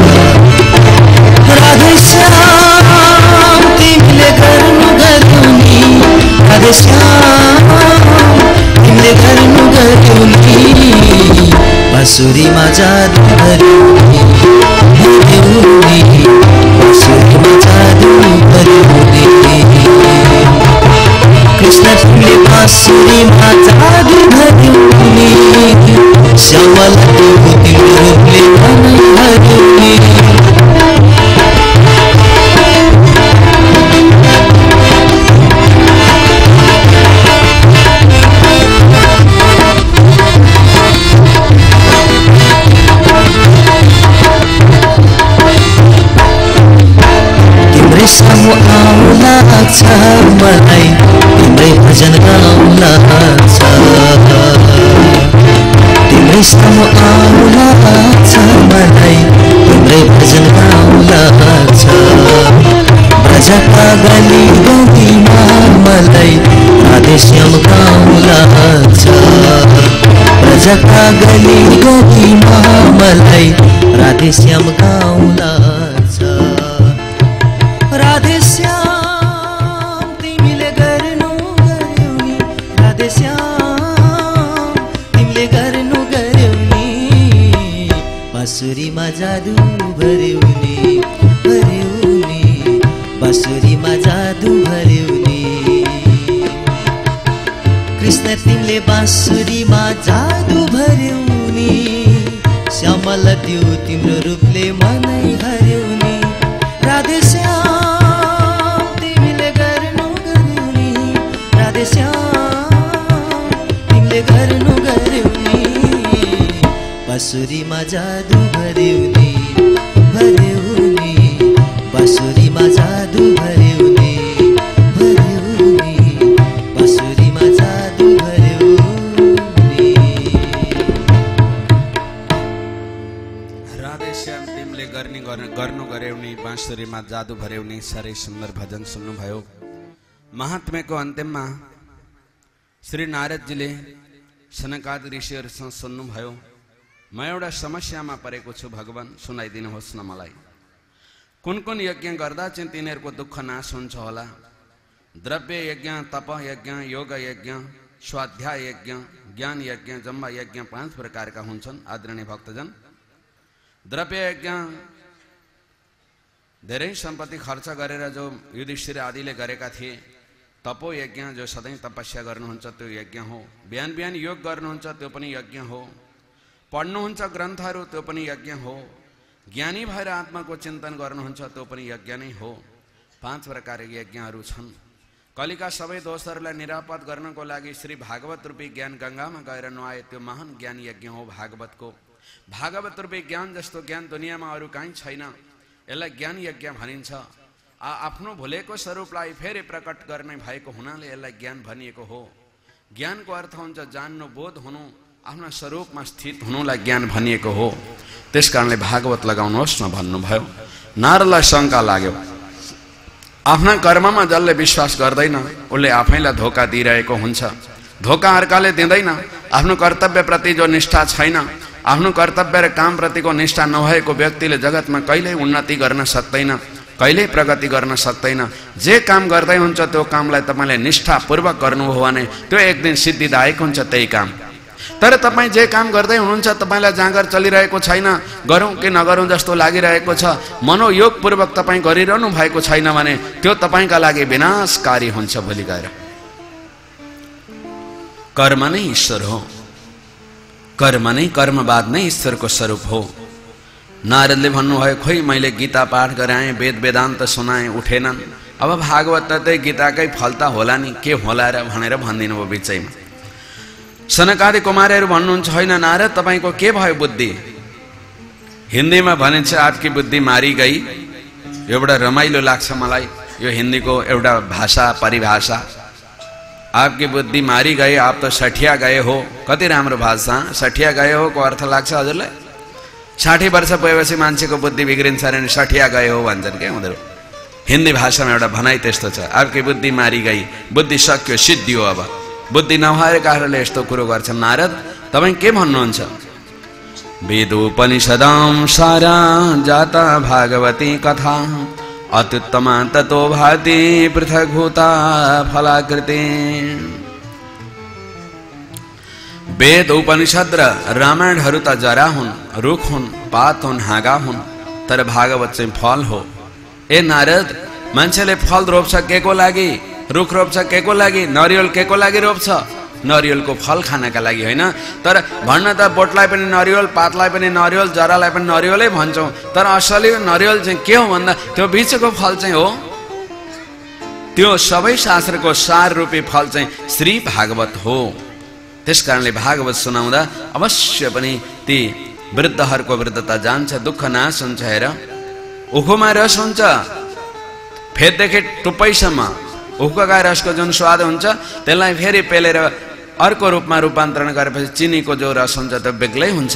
राधे श्याम तिमीले गर्नु गरुनी राधे श्याम तिमीले गर्नु गरुनी बाँसुरीमा जादु भरुनी भरुनी बाँसुरीमा जादु भरुनी कृष्ण तिमीले बाँसुरीमा जादु भरुनी श्यामल त्यो तिम्रो रूपले मनै हरुनी तिम्रै सामु आउँ लाग्छ मलाई, तिम्रै भजन गाउँ लाग्छ। तिम्रै सामु आउँ लाग्छ मलाई, तिम्रै भजन गाउँ लाग्छ। ब्रजका गली गलीमा मलाई राधेश्याम गाउँ लाग्छ। ब्रजका गली गलीमा मलाई राधेश्याम गाउँ लाग्छ। राधेश्याम तिमीले गर्नु गर्यौ नि, राधेश्याम तिमीले गर्नु गर्यौ नि, बाँसुरीमा जादु भर्यौ नि, भर्यौ नि, बाँसुरीमा जादु भर्यौ नि। कृष्ण तिमीले बाँसुरीमा जादु भर्यौ नि, श्यामल त्यो तिम्रो रूपले मनै हर्यौ नि। राधेश्याम तिमीले गर्नु गर्यौ नि, राधेश्याम तिमीले गर्नु गर्यौ नि, बाँसुरीमा जादु भर्यौ नि, भर्यौ नि, बाँसुरीमा जादु भर्यौ नि, भर्यौ नि, बाँसुरीमा जादु भर्यौ नि। राधेश्याम तिमीले गर्ने गर्नु गर्यौ नि, बाँसुरीमा जादु भर्यौ नि। साह्रै सुन्दर भजन सुन्नुभयो। महात्म्यको अन्त्यमा श्री नारदजीले सनकादि ऋषिहरूसँग सुन्नुभयो, म एउटा समस्यामा परेको छु भगवान, सुनाइदिनुहोस् न मलाई। कुन कुन यज्ञ गर्दा चाहिँ तिनीहरूको दुःख नाश हुन्छ होला? द्रव्य यज्ञ, तप यज्ञ, योग यज्ञ, स्वाध्याय यज्ञ, ज्ञान यज्ञ, जम्मा यज्ञ पाँच प्रकारका हुन्छन् आदरणीय भक्तजन। द्रव्य यज्ञ धेरै सम्पत्ति खर्च गरेर जो युधिष्ठिर आदिले गरेका थिए। तपो यज्ञ जो सधैँ तपस्या गर्नुहुन्छ त्यो यज्ञ हो। बिहान बिहान योग गर्नुहुन्छ त्यो पनि यज्ञ हो। पढ्नुहुन्छ ग्रन्थहरू त्यो पनि यज्ञ हो। ज्ञानी भएर आत्माको चिन्तन गर्नुहुन्छ त्यो पनि यज्ञ नै हो। पाँच प्रकारका यज्ञहरू छन्। कलिका सबै दोषहरूलाई निरापद गर्नको लागि श्री भागवत रूपी ज्ञान गङ्गामा गएर नुहाए त्यो महान ज्ञान यज्ञ हो भागवतको। भागवत रूपी ज्ञान जस्तो ज्ञान दुनियाँमा अरू कहीँ छैन। यसलाई ज्ञान यज्ञ भनिन्छ। आ आफ्नो भुलेको स्वरूपलाई फेरि प्रकट गर्ने भएको हुनाले यसलाई ज्ञान भनिएको हो। ज्ञानको अर्थ हुन्छ जान्नु, बोध हुनु, आफ्ना स्वरूपमा स्थित हुनुलाई ज्ञान भनिएको हो। त्यसकारणले भागवत लगाउनुहोस् न भन्नुभयो। नारदलाई शङ्का लाग्यो, आफ्ना कर्ममा जसले विश्वास गर्दैन उसले आफैलाई धोका दिइरहेको हुन्छ। धोका अर्काले दिँदैन। आफ्नो कर्तव्यप्रति जो निष्ठा छैन, आफ्नो कर्तव्य र कामप्रतिको निष्ठा नभएको व्यक्तिले जगतमा कहिल्यै उन्नति गर्न सक्दैन, कहिल्यै प्रगति गर्न सक्दैन। जे काम गर्दै हुन्छ त्यो कामलाई तपाईँले निष्ठापूर्वक गर्नुभयो भने त्यो एक दिन सिद्धिदायक हुन्छ त्यही काम। तर तपाईँ जे काम गर्दै हुनुहुन्छ तपाईँलाई जाँगर चलिरहेको छैन, गरौँ कि नगरौँ जस्तो लागिरहेको छ, मनोयोगपूर्वक तपाईँ गरिरहनु भएको छैन भने त्यो तपाईँका लागि विनाशकारी हुन्छ भोलि गएर। कर्म नै ईश्वर हो। कर्म नै कर्मवाद नै ईश्वरको स्वरूप हो। नारदले भन्नुभयो, खोइ मैले गीता पाठ गराएँ, वेद वेदान्त सुनाएँ, उठेनन्। अब भागवत त त्यही गीताकै फल त होला नि, के होला र भनेर भनिदिनु भयो बिचैमा। सनकादि कुमारहरू भन्नुहुन्छ, होइन नारद तपाईँको के भयो बुद्धि? हिन्दीमा भनिन्छ आपकी बुद्धि मारी गई। यो एउटा रमाइलो लाग्छ मलाई, यो हिन्दीको एउटा भाषा परिभाषा। आपकी बुद्धि मारी गए, आप तो सठिया गए हो। कति राम्रो भाषा। सठिया गए हो को अर्थ लाग्छ हजुरलाई? साठी वर्ष पुगेपछि मान्छेको बुद्धि बिग्रिन्छ अरे सठिया गए हो भन्छन् क्या उनीहरू। हिन्दी भाषामा एउटा भनाइ त्यस्तो छ, आपकी बुद्धि मारी गई, बुद्धि सक्यो, सिद्धियो। अब बुद्धि नभएको कारणले यस्तो कुरो गर्छन्। नारद तपाईँ के भन्नुहुन्छ? वेदोपनिषदां सारा जाता भागवती कथा, अत्युत्तमा ततो भाति पृथग्भूता फलाकृति। वेद उपनिषद र रामायणहरू त जरा हुन्, रुख हुन्, पात हुन्, हाँगा हुन्, तर भागवत चाहिँ फल हो। ए नारद, मान्छेले फल रोप्छ के को लागि? रुख रोप्छ के को लागि? नरिवल के को लागि रोप्छ? नरिवलको फल खानका लागि होइन। तर भन्न त बोटलाई पनि नरिवल, पातलाई पनि नरिवल, जरालाई पनि नरिवलै भन्छौँ, तर असली नरिवल चाहिँ के हो भन्दा त्यो बिचको फल चाहिँ हो। त्यो सबै शास्त्रको सार रूपी फल चाहिँ श्री भागवत हो। त्यसकारणले भागवत सुनाउँदा अवश्य पनि ती वृद्धहरूको वृद्धता जान्छ, दुःख नाश हुन्छ। हेर, उखुमा रस हुन्छ, फेददेखि टुप्पैसम्म उखुका रसको जुन स्वाद हुन्छ त्यसलाई फेरि पेलेर अर्को रूपमा रूपान्तरण गरेपछि चिनीको जो रस हुन्छ त्यो बेग्लै हुन्छ।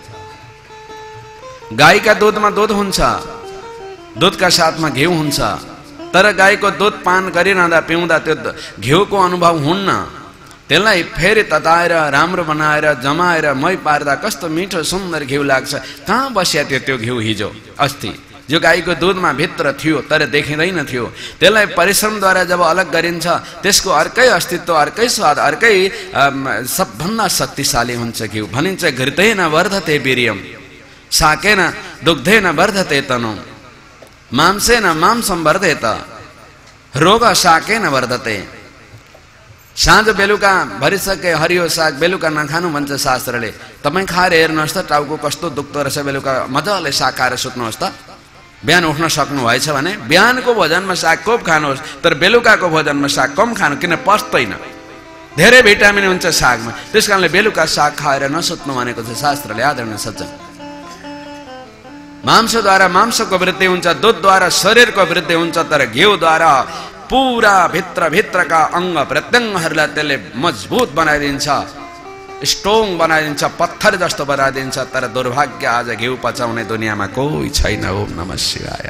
गाईका दुधमा दुध हुन्छ, दुधका साथमा घिउ हुन्छ, तर गाईको दुध पान गरिरहँदा पिउँदा त्यो घिउको अनुभव हुन्न। त्यसलाई फेरि तताएर राम्रो बनाएर जमाएर मै पार्दा कस्तो मिठो सुन्दर घिउ लाग्छ। कहाँ बस्या थियो त्यो घिउ हिजो अस्ति जो गाईको दुधमा भित्र थियो तर देखिँदैन थियो। त्यसलाई परिश्रमद्वारा जब अलग गरिन्छ त्यसको अर्कै अस्तित्व, अर्कै स्वाद, अर्कै सबभन्दा शक्तिशाली हुन्छ घिउ। भनिन्छ घृतेन वर्धते वीर्यम शाकेन दुग्धेन वर्धते तनु मांसेन मांसम वर्धेत रोग शाकेन वर्धते। साँझ बेलुका भरिसके हरियो साग बेलुका नखानु भन्छ शास्त्रले। तपाईँ खाएर हेर्नुहोस् त टाउको कस्तो दुख्दो रहेछ, बेलुका मजाले साग खाएर सुत्नुहोस् त। बिहान उठ्न सक्नु भएछ भने बिहानको भोजनमा साग खूब खानुहोस्, तर बेलुकाको भोजनमा साग कम खानु, किन पच्दैन। धेरै भिटामिन हुन्छ सागमा, त्यस कारणले बेलुका साग खाएर नसुत्नु भनेको छ शास्त्रले। आदरणीय सज्जन, मांसद्वारा मांसको वृद्धि हुन्छ, दुधद्वारा शरीरको वृद्धि हुन्छ, तर घिउद्वारा पुरा भित्र भित्रका अङ्ग प्रत्यङ्गहरूलाई त्यसले मजबुत बनाइदिन्छ, स्ट्रोङ बनाइदिन्छ, पत्थर जस्तो बनाइदिन्छ। तर दुर्भाग्य आज घिउ पचाउने दुनियाँमा कोही छैन। ओम नमः शिवाय।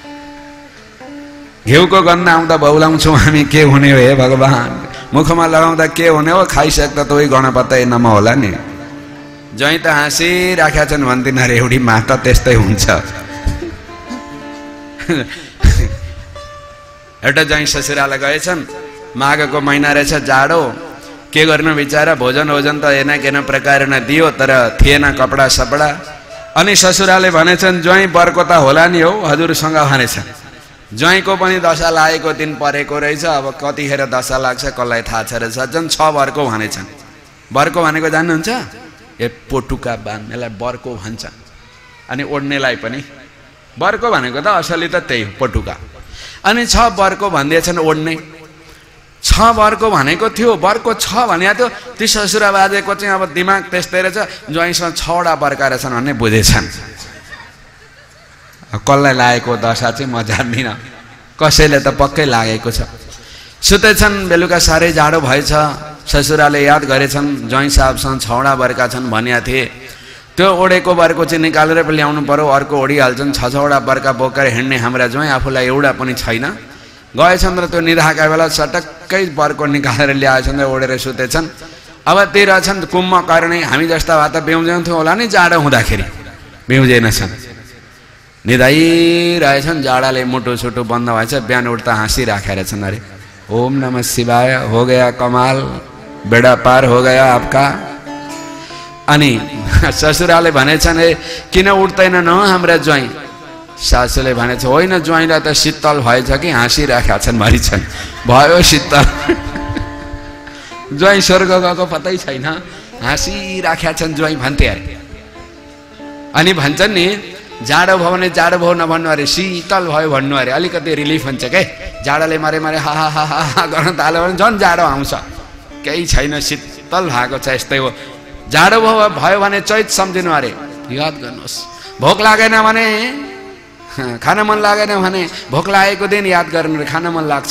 घिउको गन्ध आउँदा बौलाउँछौँ हामी, के हुने हो हे भगवान। मुखमा लगाउँदा के हुने हो, खाइसक्दा त उही गणपतै नमः होला नि। जहीँ त हाँसिराखेका छन् भन्दिन अरे एउटी माता त्यस्तै हुन्छ। एउटा जहीँ ससुरालाई गएछन्, माघको महिना रहेछ, जाडो, के गर्नु बिचारा, भोजन ओजन त हेर्न केन प्रकार दियो, तर थिएन कपडा सपडा। अनि ससुराले भनेछन् ज्वाइँ बर्को त होला नि हौ हजुरसँग भनेछन्। ज्वाइँको पनि दशा लागेको दिन परेको रहेछ। अब कतिखेर दशा लाग्छ कसलाई थाहा छ रहेछ। झन् छ बर्को भनेछन्। बर्को भनेको जान्नुहुन्छ? ए पोटुका बान, यसलाई बर्को भन्छ। अनि ओढ्नेलाई पनि बर्को भनेको त असली त त्यही पोटुका। अनि छ बर्को भन्दैछन् ओढ्ने। छ बर्को भनेको थियो, बर्को छ भनेको थियो। ती ससुरा बाजेको चाहिँ अब दिमाग त्यस्तै रहेछ, ज्वाइँसँग छवटा बर्का रहेछन् भन्ने बुझेछन्। कसलाई लागेको दशा चाहिँ म जान्दिनँ, कसैले त पक्कै लागेको छ। सुतेछन्, बेलुका साह्रै जाडो भएछ। ससुराले याद गरेछन् ज्वाइँ साहबसँग छवटा बर्का छन् भनिया थिए। त्यो ओढेको बर्को चाहिँ निकालेर ल्याउनु पर्यो, अर्को ओढिहाल्छन्। छ छवटा बर्का बोकेर हिँड्ने हाम्रा ज्वाइँ, आफूलाई एउटा पनि छैन। गएछन् र त्यो निधाएका बेला सटक्कै बर्को निकालेर ल्याएछन् र ओढेर सुतेछन्। अब ती रहेछन् कुम्भकर्णी, हामी जस्ता भए त बिउजेन्थ्यो होला नि जाडो हुँदाखेरि, बिउजेनछन्। निधाइरहेछन्, जाडाले मुटु सुटु बन्द भएछ। बिहान उठ्दा हाँसिराखेर छन्, अरे ओम नमः शिवाय, हो गया कमाल, बेड़ा पार हो गया आपका। अनि ससुराले भनेछन् ए किन उठ्दैन न हाम्रा ज्वाइँ? सासूले भनेछ होइन, ज्वाइँलाई त शीतल भएछ कि हाँसिराखेका छन् भनिछन्। भयो शीतल, ज्वाइँ स्वर्ग गएको पत्तै छैन, हाँसिराखेका छन् ज्वाइँ भन्थे अरे। अनि भन्छन् नि जाडो भयो भने जाडो भयो नभन्नु अरे, शीतल भयो भन्नु अरे, अलिकति रिलिफ हुन्छ के। जाडोले मारे मारे हा हा हा हा गर्न थाल्यो भने झन् जाडो आउँछ। केही छैन, शीतल भएको छ, यस्तै हो। जाडो भयो भयो भने चैत सम्झिनु अरे। याद गर्नुहोस्, भोक लागेन भने, खान मन लागेन भने, भोक लागेको दिन याद गर्नु, खान मन लाग्छ।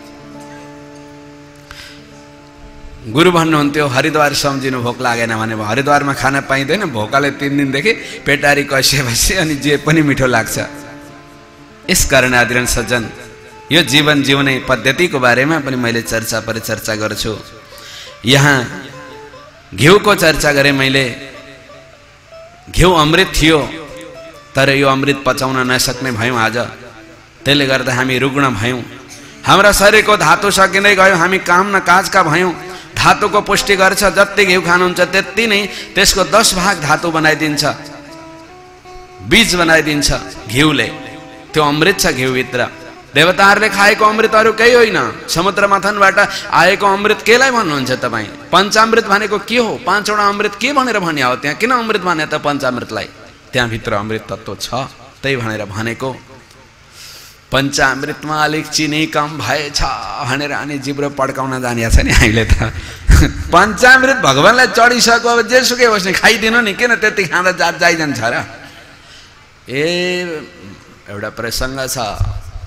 गुरु भन्नुहुन्थ्यो हरिद्वार सम्झिनु भोक लागेन भने। हरिद्वारमा खाना पाइँदैन, भोकाले तिन दिनदेखि पेटारी कसिएपछि अनि जे पनि मिठो लाग्छ। यसकारण आदरणीय सज्जन, यो जीवन जिउने पद्धतिको बारेमा पनि मैले चर्चा परिचर्चा गर्छु। यहाँ घिउको चर्चा गरेँ मैले। घिउ अमृत थियो, तर यो अमृत पचाउन नसक्ने भयौँ आज। त्यसले गर्दा हामी रुग्ण भयौँ, हाम्रा शरीरको धातु सकिँदै गयो, हामी काम न काजका भयौँ। धातुको पुष्टि गर्छ, जति घिउ खानुहुन्छ त्यति नै त्यसको दस भाग धातु बनाइदिन्छ, बीज बनाइदिन्छ घिउले। त्यो अमृत छ घिउभित्र। देवताहरूले खाएको अमृत अरू केही होइन, समुद्र मथनबाट आएको अमृत केलाई भन्नुहुन्छ तपाईँ? पञ्चामृत भनेको के हो? पाँचवटा अमृत के भनेर भन्या हो? त्यहाँ किन अमृत भने त पञ्चामृतलाई? त्यहाँभित्र अमृत तत्त्व छ, त्यही भनेर भनेको। पञ्चामृतमा अलिक चिनी कम भएछ भनेर अनि जिब्रो पड्काउन जानिया छ नि हामीले त। पञ्चामृत भगवान्लाई चढिसक्यो, अब जेसुकै होस् नि खाइदिनु नि, किन त्यति खाँदा जात जाइजान्छ र? ए एउटा प्रसङ्ग छ,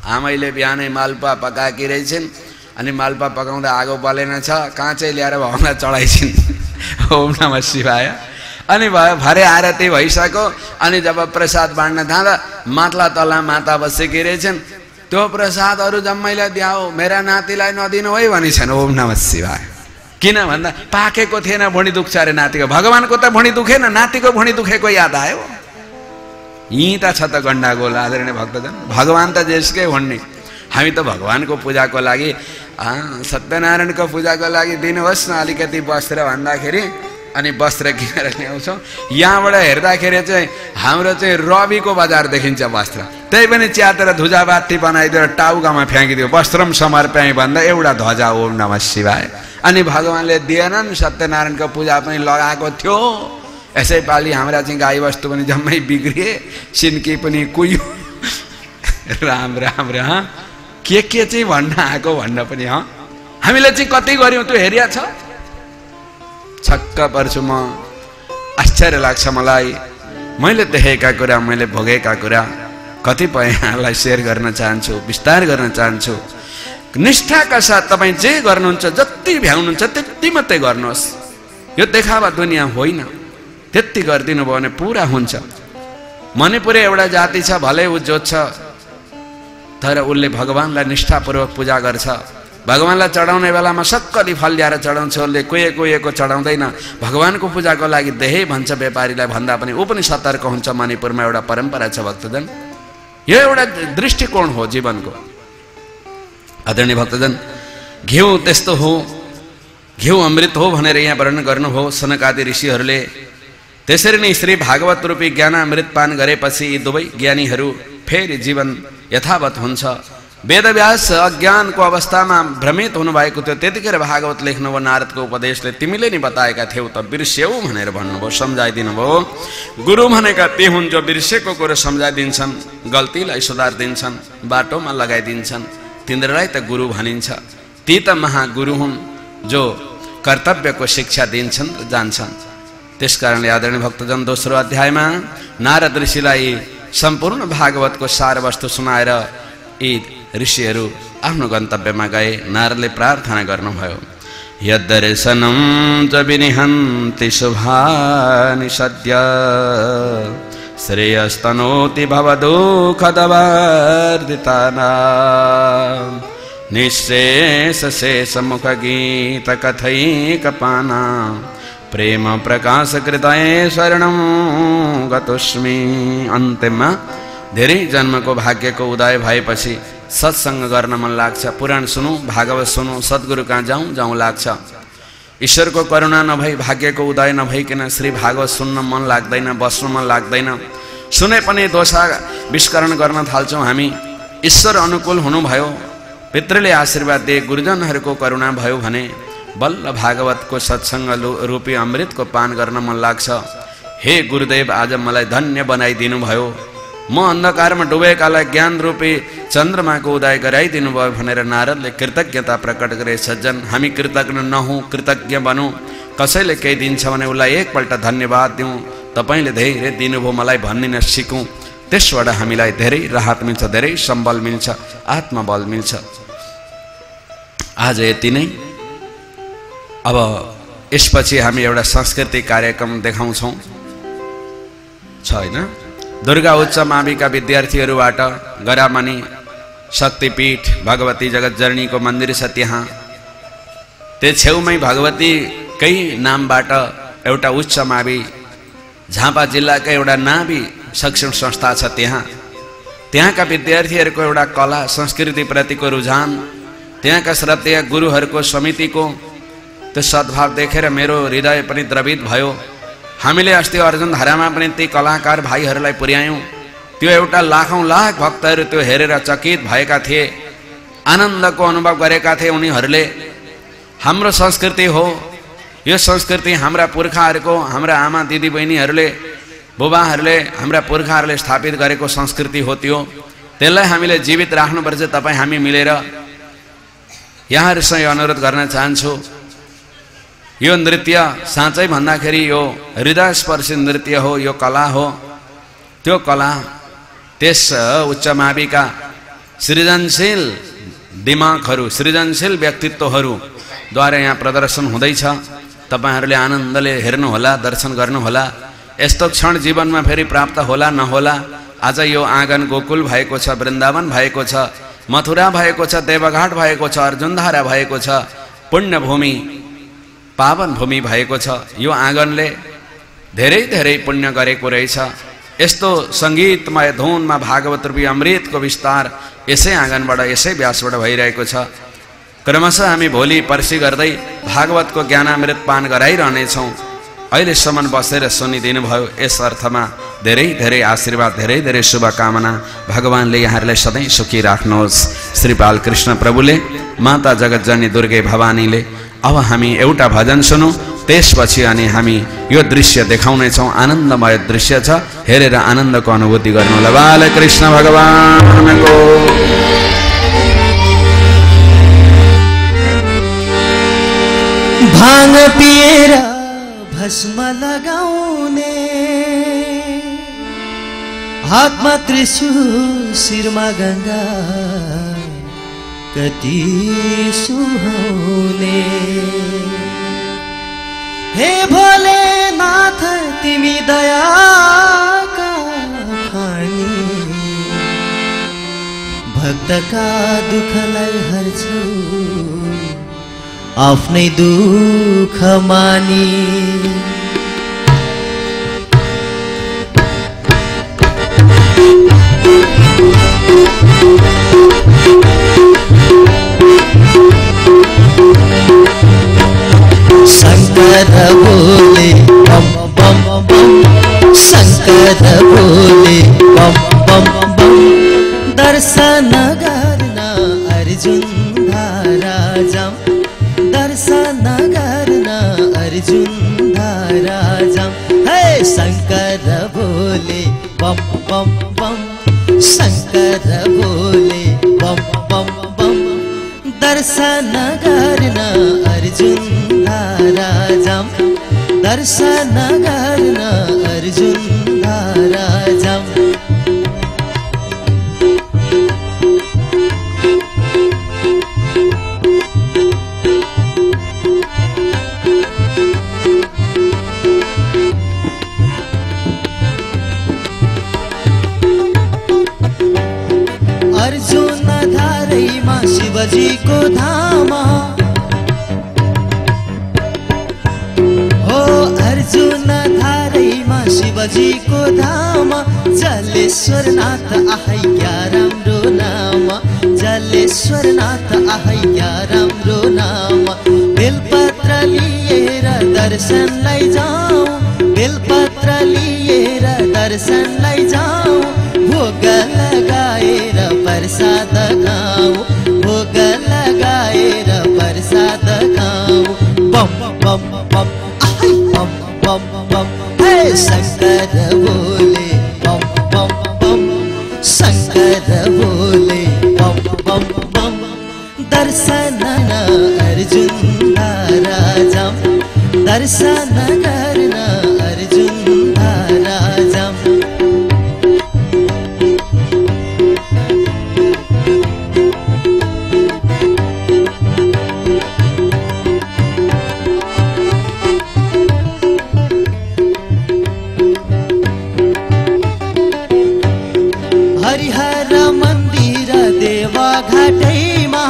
आमैले बिहानै मालपुवा पकाएकी रहेछन् अनि मालपुवा पकाउँदा आगो बलेन छ, काँचै ल्याएर भगवानलाई चढाइछिन्। ओम नमः शिवाय। अनि भयो भरे आरती भइसक्यो। अनि जब प्रसाद बाँड्न थाल्दा माथला तला माता बसेकी रहेछन्। त्यो प्रसादहरू जम्मैलाई द्याऊ, मेरा नातिलाई नदिनु है भनिछन्। ओम नमः शिवाय। किन भन्दा पाकेको थिएन, भुँडी दुख्छ अरे नातिको। भगवानको त भुँडी दुखेन, नातिको भुँडी दुखेको याद आयो। यहीँ त छ त गण्डागोल आदरणीय भक्तजन। भगवान त जेसकै हुन् नि। हामी त भगवानको पूजाको लागि सत्यनारायणको पूजाको लागि दिनुहोस् न अलिकति वस्त्र भन्दाखेरि अनि वस्त्र किनेर ल्याउँछौँ। यहाँबाट हेर्दाखेरि चाहिँ हाम्रो चाहिँ रविको बजार देखिन्छ वस्त्र। त्यही पनि च्यातेर धुजा बाती बनाइदिएर टाउकामा फ्याँकिदियो, वस्त्रम समर्प्याई भन्दा एउटा ध्वजा। ओम नमः शिवाय। अनि भगवानले दिएनन्, सत्यनारायणको पूजा पनि लगाएको थियो। यसै पालि हाम्रा चाहिँ गाईवस्तु पनि जम्मै बिग्रिए, सिन्की पनि कुयो। राम राम र के के चाहिँ भन्न आएको भन्न पनि हँ हामीले चाहिँ कति गऱ्यौँ त्यो हेरिया छ। छक्क पर्छु म, आश्चर्य लाग्छ मलाई। मैले देखेका कुरा, मैले भोगेका कुरा कतिपय यहाँलाई सेयर गर्न चाहन्छु, विस्तार गर्न चाहन्छु। निष्ठाका साथ तपाईँ जे गर्नुहुन्छ, जति भ्याउनुहुन्छ त्यति मात्रै गर्नुहोस्। यो देखावा दुनियाँ होइन। त्यति गरिदिनु भयो भने पुरा हुन्छ। मणिपुरे एउटा जाति छ, भलै ऊ जोत्छ, तर उसले भगवानलाई निष्ठापूर्वक पूजा गर्छ। भगवानलाई चढाउने बेलामा सक्कली फल ल्याएर चढाउँछ। उसले कोही कोहीको चढाउँदैन। भगवानको पूजाको लागि देहे भन्छ व्यापारीलाई भन्दा पनि ऊ पनि सतर्क हुन्छ। मणिपुरमा एउटा परम्परा छ भक्तजन। यो एउटा दृष्टिकोण हो जीवनको। आदरणीय भक्तजन, घिउ त्यस्तो हो, घिउ अमृत हो भनेर यहाँ वर्णन गर्नुभयो सनकादि ऋषिहरूले। त्यसरी नै श्री भागवत रूपी ज्ञान अमृत पान गरेपछि यी दुवै ज्ञानीहरू फेरि जीवन यथावत हुन्छ। वेदव्यास अज्ञानको अवस्थामा भ्रमित हुनुभएको थियो। त्यतिखेर भागवत लेख्नुभयो। नारदको उपदेशले तिमीले नि बताएका थियौ त, बिर्स्यौ भनेर भन्नुभयो, सम्झाइदिनु भयो। गुरु भनेका ती हुन् जो बिर्सेको कुरो सम्झाइदिन्छन्, गल्तीलाई सुधारिदिन्छन्, बाटोमा लगाइदिन्छन्। तिनीहरूलाई त गुरु भनिन्छ। ती त महागुरु हुन् जो कर्तव्यको शिक्षा दिन्छन् र जान्छन्। त्यसकारणले आदरणीय भक्तजन, दोस्रो अध्यायमा नारद ऋषिलाई सम्पूर्ण भागवतको सारवस्तु सुनाएर यी ऋषिहरू आफ्नो गन्तव्यमा गए। नारदले प्रार्थना गर्नुभयो, यद्दर्शनं च विनिहन्ति शुभानि सद्य श्रेयस्तनोति भवदुःखदवर्धितानां निःशेष शेष मुख गीत कथैकपाना प्रेम प्रकाश कृतये शरणं गतोस्मि। अन्त्यमा धेरै जन्मको भाग्यको उदय भएपछि सत्सङ्ग गर्न मन लाग्छ। पुराण सुनौ, भागवत सुनौ, सद्गुरु कहाँ जाउँ जाउँ लाग्छ। ईश्वरको करुणा नभई, भाग्यको उदय नभइकन श्री भागवत सुन्न मन लाग्दैन, बस्नु मन लाग्दैन। सुने पनि दोषा विस्करण गर्न थाल्छौँ हामी। ईश्वर अनुकूल हुनुभयो, पितृले आशीर्वाद दिए, गुरुजनहरूको करुणा भयो भने बल्ल भागवतको सत्सङ्ग रूपी अमृतको पान गर्न मन लाग्छ। हे गुरुदेव, आज मलाई धन्य बनाइदिनु भयो। म अन्धकारमा डुबेकालाई ज्ञान रूपी चन्द्रमाको उदय गराइदिनु भयो भनेर नारदले कृतज्ञता प्रकट गरे। सज्जन, हामी कृतज्ञ नहौँ, कृतज्ञ बनौँ। कसैले केही दिन्छ भने उसलाई एकपल्ट धन्यवाद दिउँ। तपाईँले धेरै दिनुभयो मलाई भन्ने सिकौँ। त्यसबाट हामीलाई धेरै राहत मिल्छ, धेरै सम्बल मिल्छ, आत्मबल मिल्छ। आज यति नै। अब यसपछि हामी एउटा सांस्कृतिक कार्यक्रम देखाउँछौँ, छ होइन? दुर्गा उच्च माविका विद्यार्थीहरूबाट गरामनी शक्तिपीठ भगवती जगतजननीको मन्दिर छ त्यहाँ। त्यो छेउमै भगवतीकै नामबाट एउटा उच्च मावि झापा जिल्लाका एउटा नाभि शिक्षण संस्था छ त्यहाँ। त्यहाँका विद्यार्थीहरूको एउटा कला संस्कृतिप्रतिको रुझान, त्यहाँका श्रद्धेय गुरुहरूको समितिको त्यो सद्भाव देखेर मेरो हृदय पनि द्रवित भयो। हामीले अस्ति अर्जुन धारामा पनि ती कलाकार भाइहरूलाई पुर्यायौँ। त्यो एउटा लाखौँ लाख भक्तहरू त्यो हेरेर चकित भएका थिए, आनन्दको अनुभव गरेका थिए। उनीहरूले हाम्रो संस्कृति हो, यो संस्कृति हाम्रा पुर्खाहरूको, हाम्रा आमा दिदी बहिनीहरूले, बुबाहरूले, हाम्रा पुर्खाहरूले स्थापित गरेको संस्कृति हो। त्यो त्यसलाई हामीले जीवित राख्नुपर्छ। तपाईँ हामी मिलेर यहाँहरूसँग अनुरोध गर्न चाहन्छु, यो नृत्य साँच्चै भन्दाखेरि यो हृदयस्पर्शी नृत्य हो, यो कला हो। त्यो कला त्यस उच्च माविका सृजनशील दिमागहरू सृजनशील व्यक्तित्वहरूद्वारा यहाँ प्रदर्शन हुँदैछ। तपाईहरुले आनन्दले हेर्नुहोला, दर्शन गर्नुहोला। यस्तो क्षण जीवनमा फेरि प्राप्त होला नहोला। आज यो आँगन गोकुल भएको छ, वृन्दावन भएको छ, मथुरा भएको छ, देवघाट भएको छ, अर्जुनधारा भएको छ, पुण्य भूमि पावन भूमि भएको छ। यो आँगनले धेरै धेरै पुण्य गरेको रहेछ। यस्तो संगीतमय धुनमा भागवत रूपी अमृतको विस्तार यसै आँगनबाट यसै व्यासबाट भइरहेको छ। क्रमशः हामी भोलि पर्सि गर्दै भागवतको ज्ञानामृत पान गराइरहनेछौँ। अहिलेसम्म बसेर सुनिदिनु भयो, यस अर्थमा धेरै धेरै आशीर्वाद, धेरै धेरै शुभकामना। भगवानले यहाँहरूलाई सधैँ सुखी राख्नुहोस्। श्री बालकृष्ण प्रभुले, माता जगतजनी दुर्गे भवानीले। अब हामी एउटा भजन सुनौँ, त्यसपछि अनि हामी यो दृश्य देखाउनेछौँ। आनन्दमय दृश्य छ, हेरेर आनन्दको अनुभूति गर्नुहोला। बालकृष्ण भगवानको भाङ पिएर भस्म लगाउने, हातमा त्रिशूल शिरमा गंगा, कति सुहाउने। हे भोलेनाथ तिमी दयाका खानी, भक्तका दुःखलाई हर्छौ आफ्नै दुःख मानी। शंकर बोले बम बम बम, शंकर बोले बम बम बम। दर्शन गर्न अर्जुन धारा जाम, दर्शन गर्न अर्जुन धारा जाम। हे शंकर बोले बम बम बम, शंकर बोले बम बम बम। दर्शन गर्न अर्जुन धारा जाम, दर्शन गर्न अर्जुन धारा जाम। अर्जुन धारैमा शिवजीको धाम हो, अर्जुन धारैमा शिवजीको धाम। जलेश्वर नाथ आहै क्या राम्रो नाम, जलेश्वर नाथ आहै क्या राम्रो नाम। बेलपत्र लिएर दर्शनलाई जाऊँ, बेलपत्र लिएर दर्शनलाई जाऊँ। भोग लगाएर प्रसाद खाऊँ, भोग लगाएर प्रसाद खाऊँ। बम बम बम आहै बम बम बम। हे शंकर बोले बम बम बम, शंकर बोले बम बम बम। दर्शन अर्जुन धारा जाम, दर्शन गर्न अर्जुन धारा जाम। हरिहर मंदिर देवा घाटैमा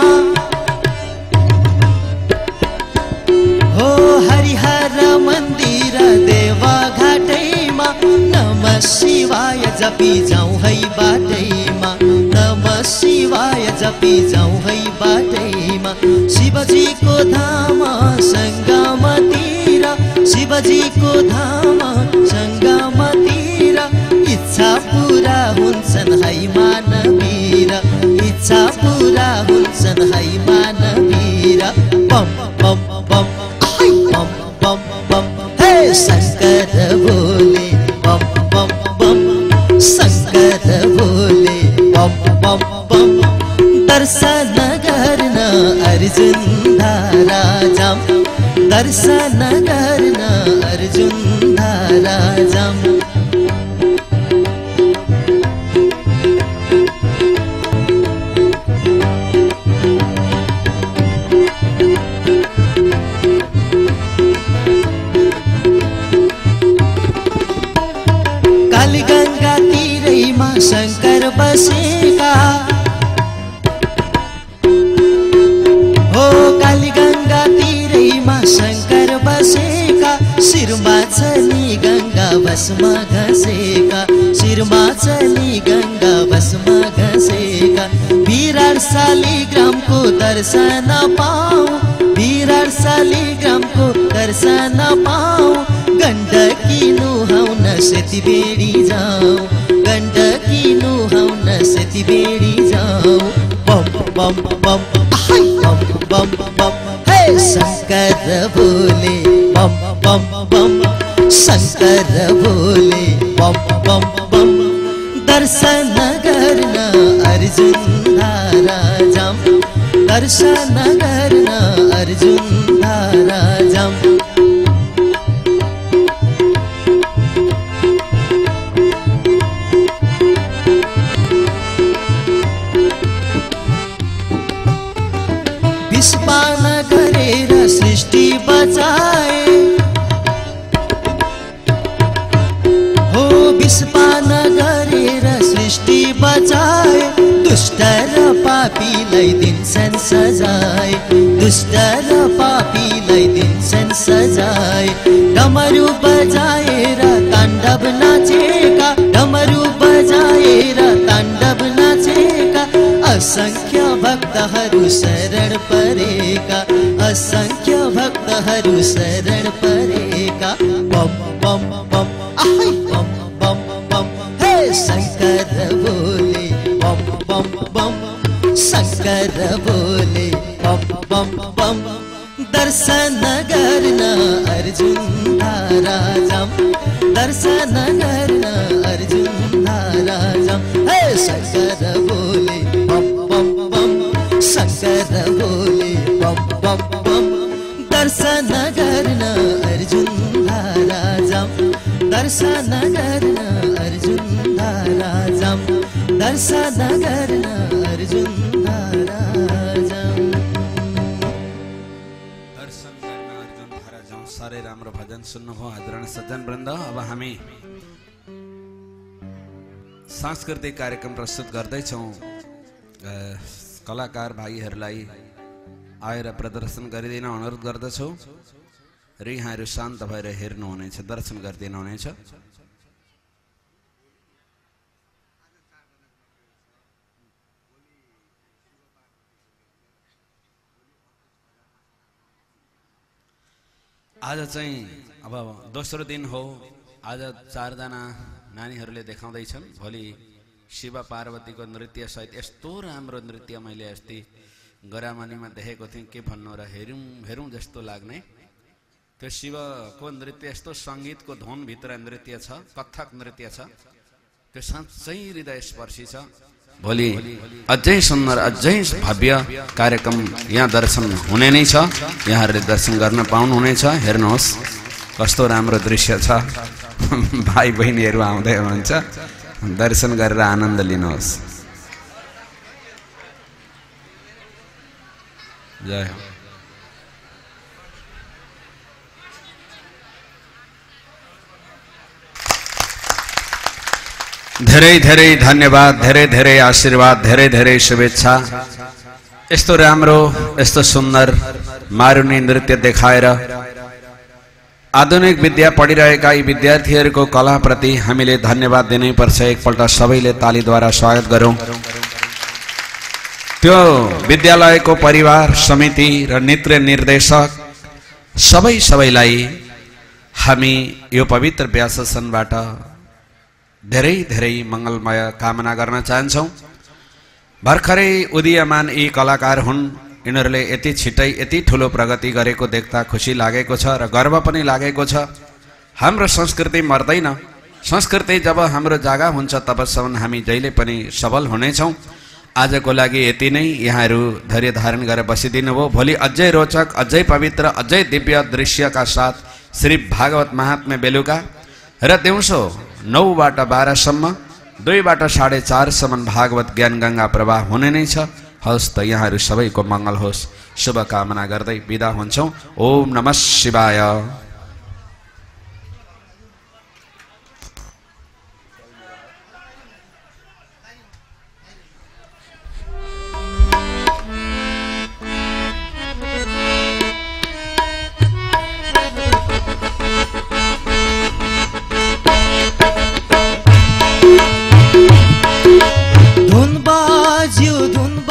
हो, हरिहर मंदिर देवा घाटैमा। नमः शिवाय जपी जाऊँ है बाटैमा, नमः शिवाय जपी जाऊँ है बाटैमा। शिवजीको धाम सङ्गमतिर, शिवजीको धाम सङ्गमतिर। इच्छा पूरा हुन्छन् है मानवीर, इच्छा पूरा हुन्छन् है मानवीर। बम बम बम आहै बम बम बम। हे शंकर बोले बम बम बम, शंकर बोले बम बम बम। दर्शन गर्न अर्जुन धारा जाम, दर्शन गर्न अर्जुन धारा जाम। शङ्कर बसेका शिरमा चली गङ्गा भस्म घसेका शिरमा चली गङ्गा भस्म घसेका विराट शालिग्रामको दर्शन पाऊ विराट शालिग्रामको दर्शन पाऊ गण्डकी नुहाउन सेती बेडी जाऊ गण्डकी नुहाउन सेती बेडी जाऊ बम बम बम बम बम बम हे शङ्कर बोले बम बम बम शङ्कर बोले बम बम बम दर्शन गर्न अर्जुन धारा जाम दर्शन गर्न अर्जुन धारा जाम विस्पान गरेर सृष्टि बचाए हो विस्पान गरेर सृष्टि बचाए दुष्ट र पापीलाई दिन्छन् सजाय दुष्ट र पापीलाई दिन्छन् सजाय डमरू बजाएर ताण्डव नाचेका डमरू बजाएर ताण्डव नाचेका असंख्य भक्तहरू शरण परेका असंख्य भक्तहरू शरण परेका बम बम बम आहै बम बम बम हे शङ्कर बोले बम बम बम शङ्कर बोले बम बम बम दर्शन गर्न अर्जुन धारा जाम दर्शन गर्न अर्जुन धारा जाम हे शङ्कर बोले बम बम बम शङ्कर बोले बम बम बम दर्शन गर्न अर्जुन धारा जाम दर्शन गर्न अर्जुन धारा जाम दर्शन गर्न अर्जुन धारा जाम दर्शन गर्न अर्जुन धारा जाम साह्रै राम्रो भजन सुन्नुभयो आदरणीय सज्जन वृन्द। अब हामी सांस्कृतिक कार्यक्रम प्रस्तुत गर्दैछौँ। कलाकार भाइहरूलाई आएर प्रदर्शन गरिदिन अनुरोध गर्दछु र यहाँहरू शान्त भएर हेर्नुहुनेछ दर्शन गरिदिनुहुनेछ। आज चाहिँ अब दोस्रो दिन हो। आज चारजना नानीहरूले देखाउँदैछन्। भोलि शिव पार्वतीको नृत्य सहित यस्तो राम्रो नृत्य मैले अस्ति गरामनीमा देखेको थिएँ। के भन्नु र हेरौँ हेरौँ जस्तो लाग्ने त्यो शिवको नृत्य यस्तो सङ्गीतको धुनभित्र नृत्य छ, कथक नृत्य छ, त्यो साँच्चै हृदय स्पर्शी छ। भोलि अझै सुन्दर अझै भव्य कार्यक्रम यहाँ दर्शन हुने नै छ। यहाँहरूले दर्शन गर्न पाउनुहुनेछ। हेर्नुहोस् कस्तो राम्रो दृश्य छ। भाइ बहिनीहरू आउँदै हुनुहुन्छ, दर्शन गरेर आनन्द लिनुहोस्। जय हो। धेरै धेरै धन्यवाद, धेरै धेरै आशीर्वाद, धेरै धेरै शुभेच्छा। यस्तो राम्रो यस्तो सुन्दर मारुनी नृत्य देखाएर आधुनिक विद्या पढिरहेका यी विद्यार्थीहरूको कलाप्रति हामीले धन्यवाद दिनै पर्छ। एकपल्ट सबैले तालीद्वारा स्वागत गरौँ। त्यो विद्यालयको परिवार समिति र नृत्य निर्देशक सबै सबैलाई हामी यो पवित्र व्याससनबाट धेरै धेरै मङ्गलमय कामना गर्न चाहन्छौँ। भर्खरै उदीयमान यी कलाकार हुन्। यिनीहरूले यति छिटै यति ठुलो प्रगति गरेको देख्दा खुसी लागेको छ र गर्व पनि लागेको छ। हाम्रो संस्कृति मर्दैन। संस्कृति जब हाम्रो जागा हुन्छ तबसम्म हामी जहिले पनि सबल हुनेछौँ। आजको लागि यति नै। यहाँहरू धैर्य धारण गरेर बसिदिनु भयो। भोलि अझै रोचक अझै पवित्र अझै दिव्य दृश्यका साथ श्री भागवत महात्म्य बेलुका र दिउँसो नौबाट बाह्रसम्म दुईबाट साढे चारसम्म भागवत ज्ञान गङ्गा प्रवाह हुने नै छ। हवस् त यहाँहरू सबैको मङ्गल होस् शुभकामना गर्दै बिदा हुन्छौँ। ओम नमः शिवाय।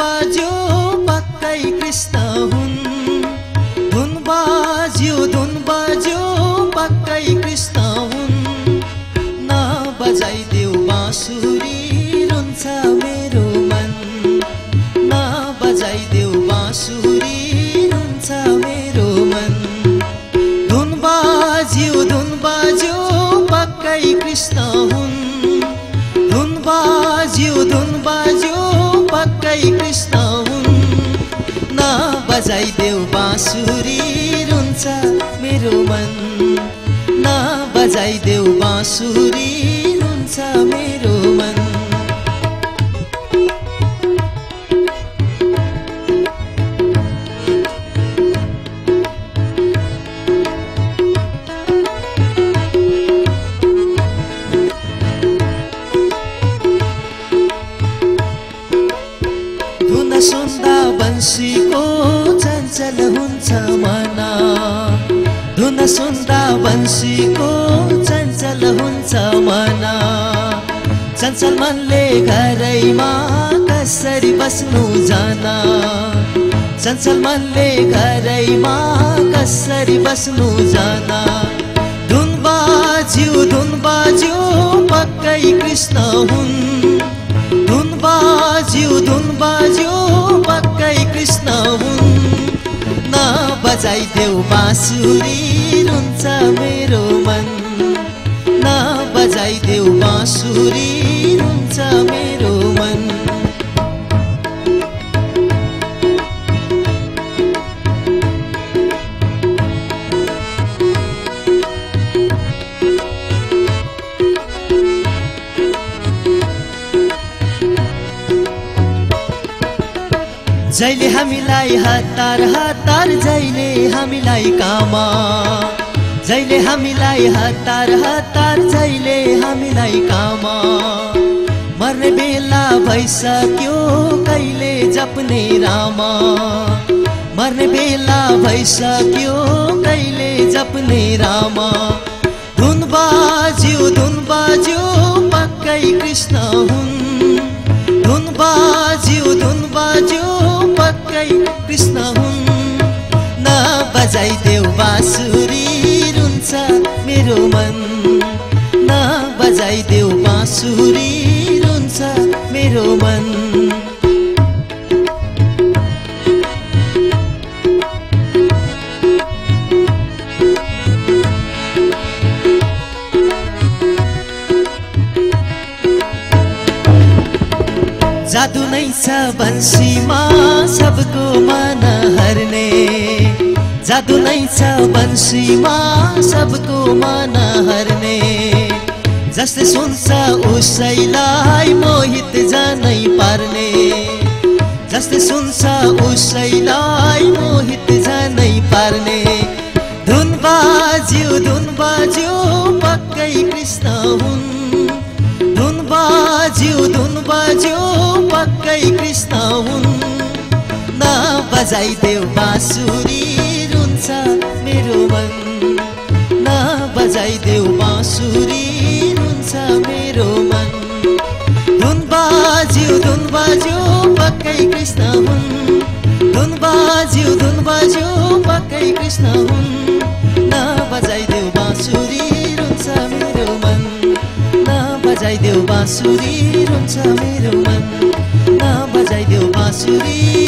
बाज्यो पक्कै कृष्ण हुन् धुन बाज्यो धुन बाज्यो पक्कै कृष्ण हुन् नबजाइदेऊ बाँसुरी रुन्छ मेरो मन नबजाइदेऊ बाँसुरी रुन्छ मेरो मन धुन बाज्यो धुन बाज्यो पक्कै कृष्ण हुन् धुन बाज्यो धुन बाज्यो पक्कै कृष्ण हुन् नबजाइदेऊ बाँसुरी रुन्छ मेरो मन नबजाइदेऊ बाँसुरी रुन्छ मेरो मन सुन्दा बंसीको चञ्चल हुन्छ मन धुन सुन्दा बंसीको चञ्चल हुन्छ मन चञ्चल मनले घरैमा कसरी बस्नु जान चञ्चल मनले घरैमा कसरी बस्नु जान धुन बाज्यो धुन बाज्यो पक्कै कृष्ण हुन् धुन बाज्यो धुन बाज्यो पक्कै कृष्ण हुन् नबजाइदेऊ बाँसुरी रुन्छ मेरो मन नबजाइदेऊ बाँसुरी रुन्छ मेरो मन जैले हामीलाई हतार हतार जैले हामीलाई काम जैले हामीलाई हतार हतार जैले हामीलाई काम मर्ने बेला भइसक्यो कहिले जप्ने राम मर्ने बेला भइसक्यो कहिले जप्ने राम धुन बाज्यो धुन बाज्यो पक्कै कृष्ण हुन् धुन बाज्यो धुन बाज्यो पक्कै कृष्ण हुन् नबजाइदेऊ बाँसुरी रुन्छ मेरो मन नबजाइदेऊ बाँसुरी रुन्छ मेरो मन जादु नै छ बंसीमा सबको मन हर्ने जादु नै छ बंसीमा सबको मन हर्ने जसले सुन्छ उसैलाई मोहित जानै पर्ने जसले सुन्छ उसैलाई मोहित जानै पर्ने धुन बाज्यो धुन बाज्यो पक्कै कृष्ण हुन् धुन बाज्यो धुन बाज्यो पक्कै कृष्ण हुन् नबजाइदेऊ बाँसुरी रुन्छ मेरो मन नबजाइदेऊ बाँसुरी रुन्छ मेरो मन धुन बाज्यो धुन बाज्यो पक्कै कृष्ण हुन् धुन बाज्यो धुन बाज्यो पक्कै कृष्ण हुन् नबजाइदेऊ बाँसुरी रुन्छ मेरो मन नबजाइदेऊ बाँसुरी रुन्छ मेरो मन नबजाइदेऊ बाँसुरी